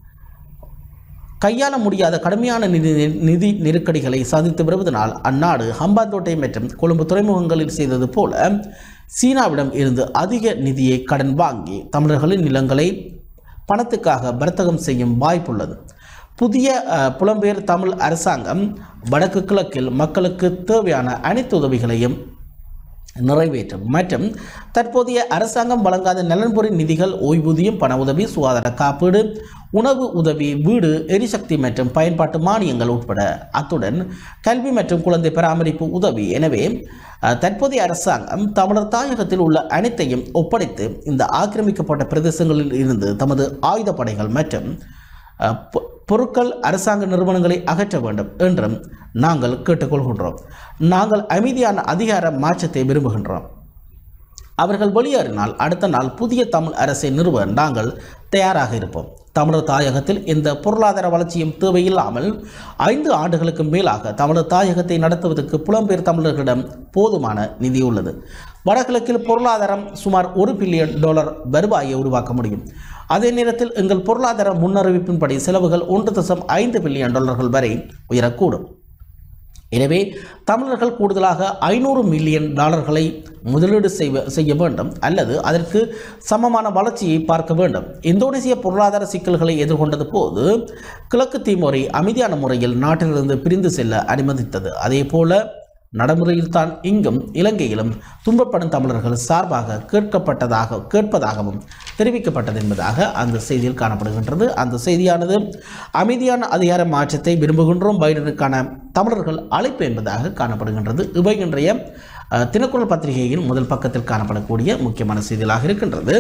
கையாள முடியாத கடுமையான நிதி நிதி நெருக்கடிகளை சாதித்து வருவதனால் அந்நாடு ஹம்பாந்தோட்டை மற்றும் கொழும்பு துறைமுகங்களில் செய்தது போல சீனாவிடம் இருந்து அதிக நிதியை கடன் வாங்கி தமிழர்களின் நிலங்களை பணத்துக்காக வர்த்தகம் செய்யும் வாய்ப்புள்ளது. புதிய புலம்பெயர் தமிழ் அரசாங்கம் வடக்கு கிழக்கில் மக்களுக்கு தேவையான அனைத்து உதவிகளையும் நிறைவேற்றும் மற்றும் தற்போதைய அரசாங்கம் வழங்காத நலன்புரி நிதிகள், ஓய்வூதியம், பண உதவி, சுகாதார காப்பீடு, உணவு உதவி, வீடு, எரிசக்தி மற்றும் பயன்பாட்டு மானியங்கள் உட்பட அத்துடன் கல்வி மற்றும் குழந்தை பராமரிப்பு உதவி. எனவே தற்போதைய அரசாங்கம் தமிழர் தாயகத்தில் உள்ள அனைத்தையும் ஒப்படைத்து இந்த ஆக்கிரமிக்கப்பட்ட பிரதேசங்களில் இருந்து தமது ஆயுதப்படைகள் மற்றும் பொருட்கள், அரசாங்க நிறுவனங்களை அகற்ற வேண்டும் என்றும் நாங்கள் கேட்டுக்கொள்கின்றோம். நாங்கள் அமைதியான அதிகார மாற்றத்தை விரும்புகின்றோம். அவர்கள் வெளியேறினால் அடுத்த நாள் புதிய தமிழ் அரசை நிறுவ நாங்கள் தயாராக இருப்போம். தமிழர் தாயகத்தில் எந்த பொருளாதார வளர்ச்சியும் தேவையில்லாமல் ஐந்து ஆண்டுகளுக்கு மேலாக தமிழர் தாயகத்தை நடத்துவதற்கு புலம்பெயர் தமிழர்களிடம் போதுமான நிதி உள்ளது. வடகிழக்கில் பொருளாதாரம் சுமார் ஒரு பில்லியன் டாலர் வருவாயை உருவாக்க முடியும். அதே நேரத்தில் எங்கள் பொருளாதார முன்னறிவிப்பின்படி செலவுகள் ஒன்று தசம் ஐந்து பில்லியன் டாலர்கள் வரை உயரக்கூடும். எனவே தமிழர்கள் கூடுதலாக ஐநூறு மில்லியன் டாலர்களை முதலீடு செய்வ செய்ய வேண்டும் அல்லது அதற்கு சமமான வளர்ச்சியை பார்க்க வேண்டும். இந்தோனேசிய பொருளாதார சிக்கல்களை எதிர்கொண்டது போது கிழக்கு தீமோரை அமைதியான முறையில் நாட்டிலிருந்து பிரிந்து செல்ல அனுமதித்தது. அதே போல நடைமுறையில் தான் இங்கும் இலங்கையிலும் துன்பப்படும் தமிழர்கள் சார்பாக கேட்கப்பட்டதாக கேட்பதாகவும் தெரிவிக்கப்பட்டது என்பதாக அந்த செய்தியில் காணப்படுகின்றது. அந்த செய்தியானது அமைதியான அதிகார மாற்றத்தை விரும்புகின்றோம், பைடனுக்கான தமிழர்கள் அழைப்பு என்பதாக காணப்படுகின்றது. இவை இன்றைய தினக்குரல் பத்திரிகையின் முதல் பக்கத்தில் காணப்படக்கூடிய முக்கியமான செய்திகளாக இருக்கின்றது.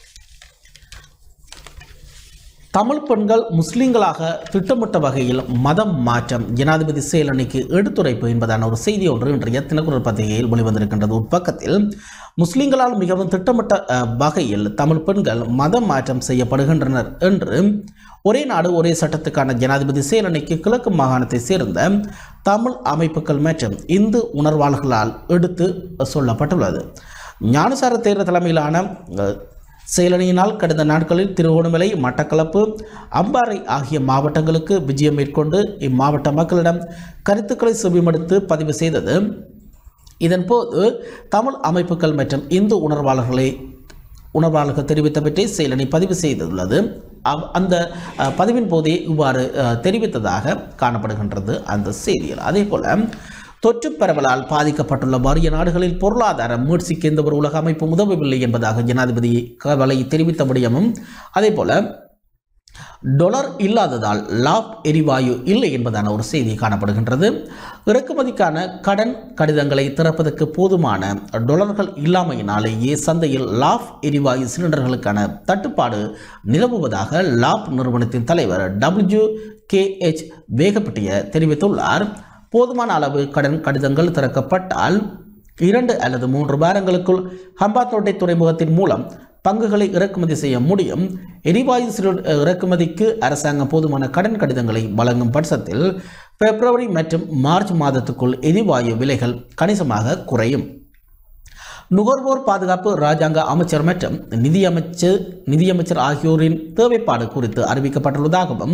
தமிழ் பெண்கள் முஸ்லிம்களாக திட்டமிட்ட வகையில் மதம் மாற்றம் ஜனாதிபதி செயலணிக்கு எடுத்துரைப்பு என்பதான ஒரு செய்தி ஒன்று இன்றைய தினக்குரல் பத்திரிகையில் வெளிவந்திருக்கின்றது. உட்பக்கத்தில் முஸ்லிம்களால் மிகவும் திட்டமிட்ட வகையில் தமிழ் பெண்கள் மதம் மாற்றம் செய்யப்படுகின்றனர் என்று ஒரே நாடு ஒரே சட்டத்துக்கான ஜனாதிபதி செயலணிக்கு கிழக்கு மாகாணத்தை சேர்ந்த தமிழ் அமைப்புகள் மற்றும் இந்து உணர்வாளர்களால் எடுத்து சொல்லப்பட்டுள்ளது. ஞானசார தேர்தல் தலைமையிலான செயலணியினால் கடந்த நாட்களில் திருகோணமலை, மட்டக்களப்பு, அம்பாறை ஆகிய மாவட்டங்களுக்கு விஜயம் மேற்கொண்டு இம்மாவட்ட மக்களிடம் கருத்துக்களை செவிமடுத்து பதிவு செய்தது. இதன்போது தமிழ் அமைப்புகள் மற்றும் இந்து உணர்வாளர்களை உணர்வாளர்கள் தெரிவித்தவற்றை செயலணி பதிவு செய்துள்ளது. அந்த பதிவின் போதே இவ்வாறு தெரிவித்ததாக காணப்படுகின்றது அந்த செய்தியில். அதே போல தொற்று பரவலால் பாதிக்கப்பட்டுள்ள வறிய நாடுகளில் பொருளாதார மீட்சிக்கு எந்த ஒரு உலக அமைப்பும் உதவவில்லை என்பதாக ஜனாதிபதி கவலை தெரிவித்த முடியமும் அதேபோல டொலர் இல்லாததால் லாப் எரிவாயு இல்லை என்பதான ஒரு செய்தி காணப்படுகின்றது. இறக்குமதிக்கான கடன் கடிதங்களை திறப்பதற்கு போதுமான டொலர்கள் இல்லாமையினாலேயே சந்தையில் லாப் எரிவாயு சிலிண்டர்களுக்கான தட்டுப்பாடு நிலவுவதாக லாப் நிறுவனத்தின் தலைவர் டபிள்யூ கே எச் வேகப்பட்டிய தெரிவித்துள்ளார். போதுமான அளவு கடன் கடிதங்கள் திறக்கப்பட்டால் இரண்டு அல்லது மூன்று வாரங்களுக்குள் ஹம்பாந்தோட்டை துறைமுகத்தின் மூலம் பங்குகளை இறக்குமதி செய்ய முடியும். எரிவாயு இறக்குமதிக்கு அரசாங்கம் போதுமான கடன் கடிதங்களை வழங்கும் பட்சத்தில் பிப்ரவரி மற்றும் மார்ச் மாதத்துக்குள் எரிவாயு விலைகள் கணிசமாக குறையும். நுகர்வோர் பாதுகாப்பு ராஜாங்க அமைச்சர் மற்றும் நிதியமைச்சர் நிதியமைச்சர் ஆகியோரின் தேவைப்பாடு குறித்து அறிவிக்கப்பட்டுள்ளதாகவும்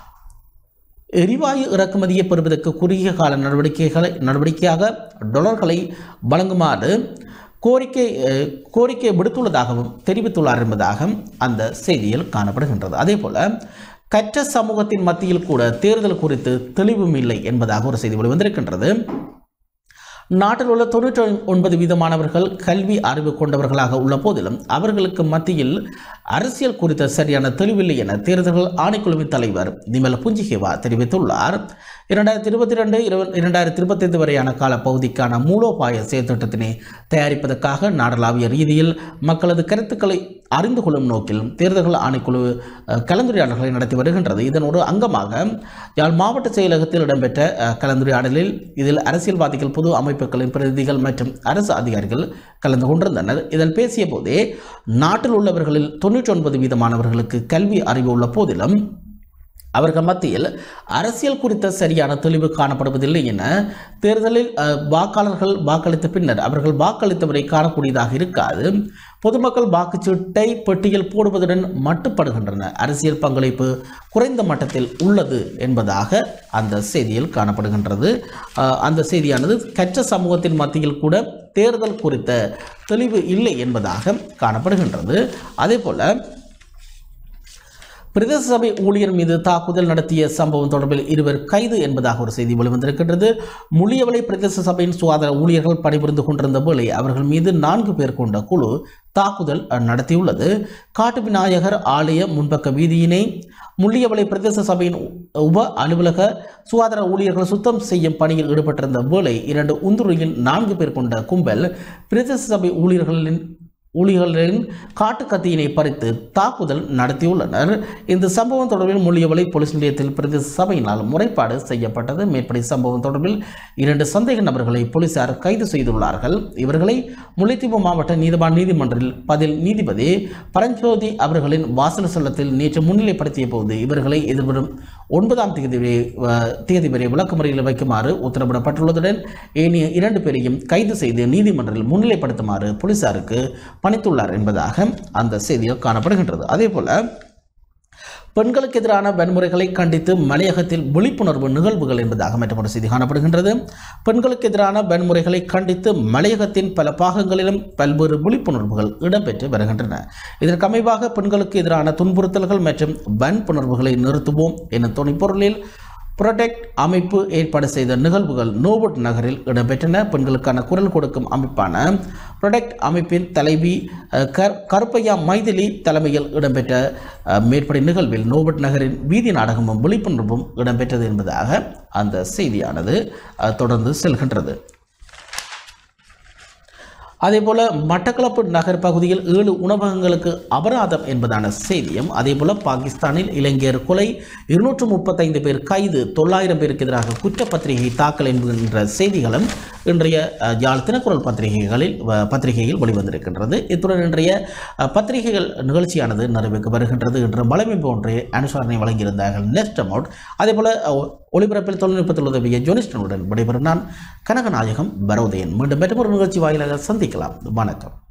எரிவாயு இறக்குமதியை பெறுவதற்கு குறுகிய கால நடவடிக்கைகளை நடவடிக்கையாக டொலர்களை வழங்குமாறு கோரிக்கை கோரிக்கை விடுத்துள்ளதாகவும் தெரிவித்துள்ளார் என்பதாக அந்த செய்தியில் காணப்படுகின்றது. அதே போல கற்ற சமூகத்தின் மத்தியில் கூட தேர்தல் குறித்து தெளிவும் இல்லை என்பதாக ஒரு செய்தி வெளிவந்திருக்கின்றது. நாட்டில் உள்ள தொண்ணூற்றி ஒன்பது வீதமானவர்கள் கல்வி அறிவு கொண்டவர்களாக உள்ள போதிலும் அவர்களுக்கு மத்தியில் அரசியல் குறித்த சரியான தெளிவில்லை என தேர்தல்கள் ஆணைக்குழுவின் தலைவர் நிமல் புஞ்சிகேவா தெரிவித்துள்ளார். இரண்டாயிரத்தி இருபத்தி ரெண்டு இரண்டாயிரத்தி இருபத்தி ஐந்து வரையான கால பகுதிக்கான மூலோபாய செயற்திட்டத்தினை தயாரிப்பதற்காக நாடளாவிய ரீதியில் மக்களது கருத்துக்களை அறிந்து கொள்ளும் நோக்கில் தேர்தல்கள் ஆணைக்குழு கலந்துரையாடல்களை நடத்தி வருகின்றது. இதன் ஒரு அங்கமாக யாழ் மாவட்ட செயலகத்தில் இடம்பெற்ற கலந்துரையாடலில் இதில் அரசியல்வாதிகள், பொது அமைப்புகளின் பிரதிநிதிகள் மற்றும் அரசு அதிகாரிகள் கலந்து கொண்டிருந்தனர். இதில் பேசிய போதே நாட்டில் உள்ளவர்களில் தொன்னூற்றி ஒன்பது வீதமானவர்களுக்கு கல்வி அறிவு உள்ள போதிலும் அவர்கள் மத்தியில் அரசியல் குறித்த சரியான தெளிவு காணப்படுவதில்லை என தேர்தலில் வாக்காளர்கள் வாக்களித்த பின்னர் அவர்கள் வாக்களித்தவரை காணக்கூடியதாக இருக்காது. பொதுமக்கள் வாக்குச்சீட்டை பெட்டியில் போடுவதுடன் மட்டுப்படுகின்றனர். அரசியல் பங்களிப்பு குறைந்த மட்டத்தில் உள்ளது என்பதாக அந்த செய்தியில் காணப்படுகின்றது. அந்த செய்தியானது கற்ற சமூகத்தின் மத்தியில் கூட தேர்தல் குறித்த தெளிவு இல்லை என்பதாக காணப்படுகின்றது. அதே போல பிரதேச சபை ஊழியர் மீது தாக்குதல் நடத்திய சம்பவம் தொடர்பில் இருவர் கைது என்பதாக ஒரு செய்தி வெளிவந்திருக்கின்றது. முள்ளியவளை பிரதேச சபையின் சுகாதார ஊழியர்கள் பணிபுரிந்து கொண்டிருந்த வேளை அவர்கள் மீது நான்கு பேர் கொண்ட குழு தாக்குதல் நடத்தியுள்ளது. காட்டு விநாயகர் ஆலய முன்பக்க வீதியினை முள்ளியவளை பிரதேச சபையின் உப அலுவலக சுகாதார ஊழியர்கள் சுத்தம் செய்யும் பணியில் ஈடுபட்டிருந்த வேளை இரண்டு உந்துருளில் நான்கு பேர் கொண்ட கும்பல் பிரதேச சபை ஊழியர்களின் ஊழியர்களின் காட்டு கத்தியினை பறித்து தாக்குதல் நடத்தியுள்ளனர். இந்த சம்பவம் தொடர்பில் முள்ளியவளை போலீஸ் நிலையத்தில் பிரதேச சபையினால் முறைப்பாடு செய்யப்பட்டது. மேற்படி சம்பவம் தொடர்பில் இரண்டு சந்தேக நபர்களை போலீசார் கைது செய்துள்ளார்கள். இவர்களை முல்லைத்தீவு மாவட்ட நீதிவான் நீதிமன்றில் பதில் நீதிபதி பரஞ்சோதி அவர்களின் வாசல் செல்லத்தில் நேற்று முன்னிலைப்படுத்திய போது இவர்களை எதிர்வரும் ஒன்பதாம் தேதி தேதி வரை விளக்குமுறையில் வைக்குமாறு உத்தரவிடப்பட்டுள்ளதுடன் ஏனைய இரண்டு பேரையும் கைது செய்து நீதிமன்றில் முன்னிலைப்படுத்துமாறு போலீசாருக்கு பணித்துள்ளார் என்பதாக அந்த செய்தியில் காணப்படுகின்றது. அதே போல பெண்களுக்கு எதிரான வன்முறைகளை கண்டித்து மலையகத்தில் விழிப்புணர்வு நிகழ்வுகள் என்பதாக மற்றொரு செய்தி காணப்படுகின்றது. பெண்களுக்கு எதிரான வன்முறைகளை கண்டித்து மலையகத்தின் பல பாகங்களிலும் பல்வேறு விழிப்புணர்வுகள் இடம்பெற்று வருகின்றன. இதற்கு அமைவாக பெண்களுக்கு எதிரான துன்புறுத்தல்கள் மற்றும் வன்புணர்வுகளை நிறுத்துவோம் என துணைப்பொருளில் புரொடெக்ட் அமைப்பு ஏற்பாடு செய்த நிகழ்வுகள் நோபட் நகரில் இடம்பெற்றன. பெண்களுக்கான குரல் கொடுக்கும் அமைப்பான புரொடெக்ட் அமைப்பின் தலைவி கருப்பையா மைதிலி தலைமையில் இடம்பெற்ற மேற்படி நிகழ்வில் நோபட் நகரின் வீதி நாடகமும் விழிப்புணர்வும் இடம்பெற்றது என்பதாக அந்த செய்தியானது தொடர்ந்து செல்கின்றது. அதேபோல மட்டக்களப்பு நகர் பகுதியில் ஏழு உணவகங்களுக்கு அபராதம் என்பதான செய்தியும், அதேபோல பாகிஸ்தானில் இளைஞர் கொலை, இருநூற்று முப்பத்தைந்து பேர் கைது, தொள்ளாயிரம் பேருக்கு எதிராக குற்றப்பத்திரிகை தாக்கல் என்கின்ற செய்திகளும் இன்றைய யாழ் தினக்குரல் பத்திரிகைகளில் பத்திரிகையில் வெளிவந்திருக்கின்றது. இத்துடன் இன்றைய பத்திரிகைகள் நிகழ்ச்சியானது நிறைவுக்கு வருகின்றது. இன்று மலைமை போன்றே அனுசரணை வழங்கியிருந்தார்கள் நெஸ்ட் அமௌண்ட். அதேபோல ஒளிபரப்பில் தொழில்நுட்பத்தில் உதவிய ஜோனிஸ்டனுடன் விடைபெறும் நான் கனகநாயகம் பரோதயன். மீண்டும் மற்றொரு நிகழ்ச்சி வாயிலாக சந்திக்கலாம். வணக்கம்.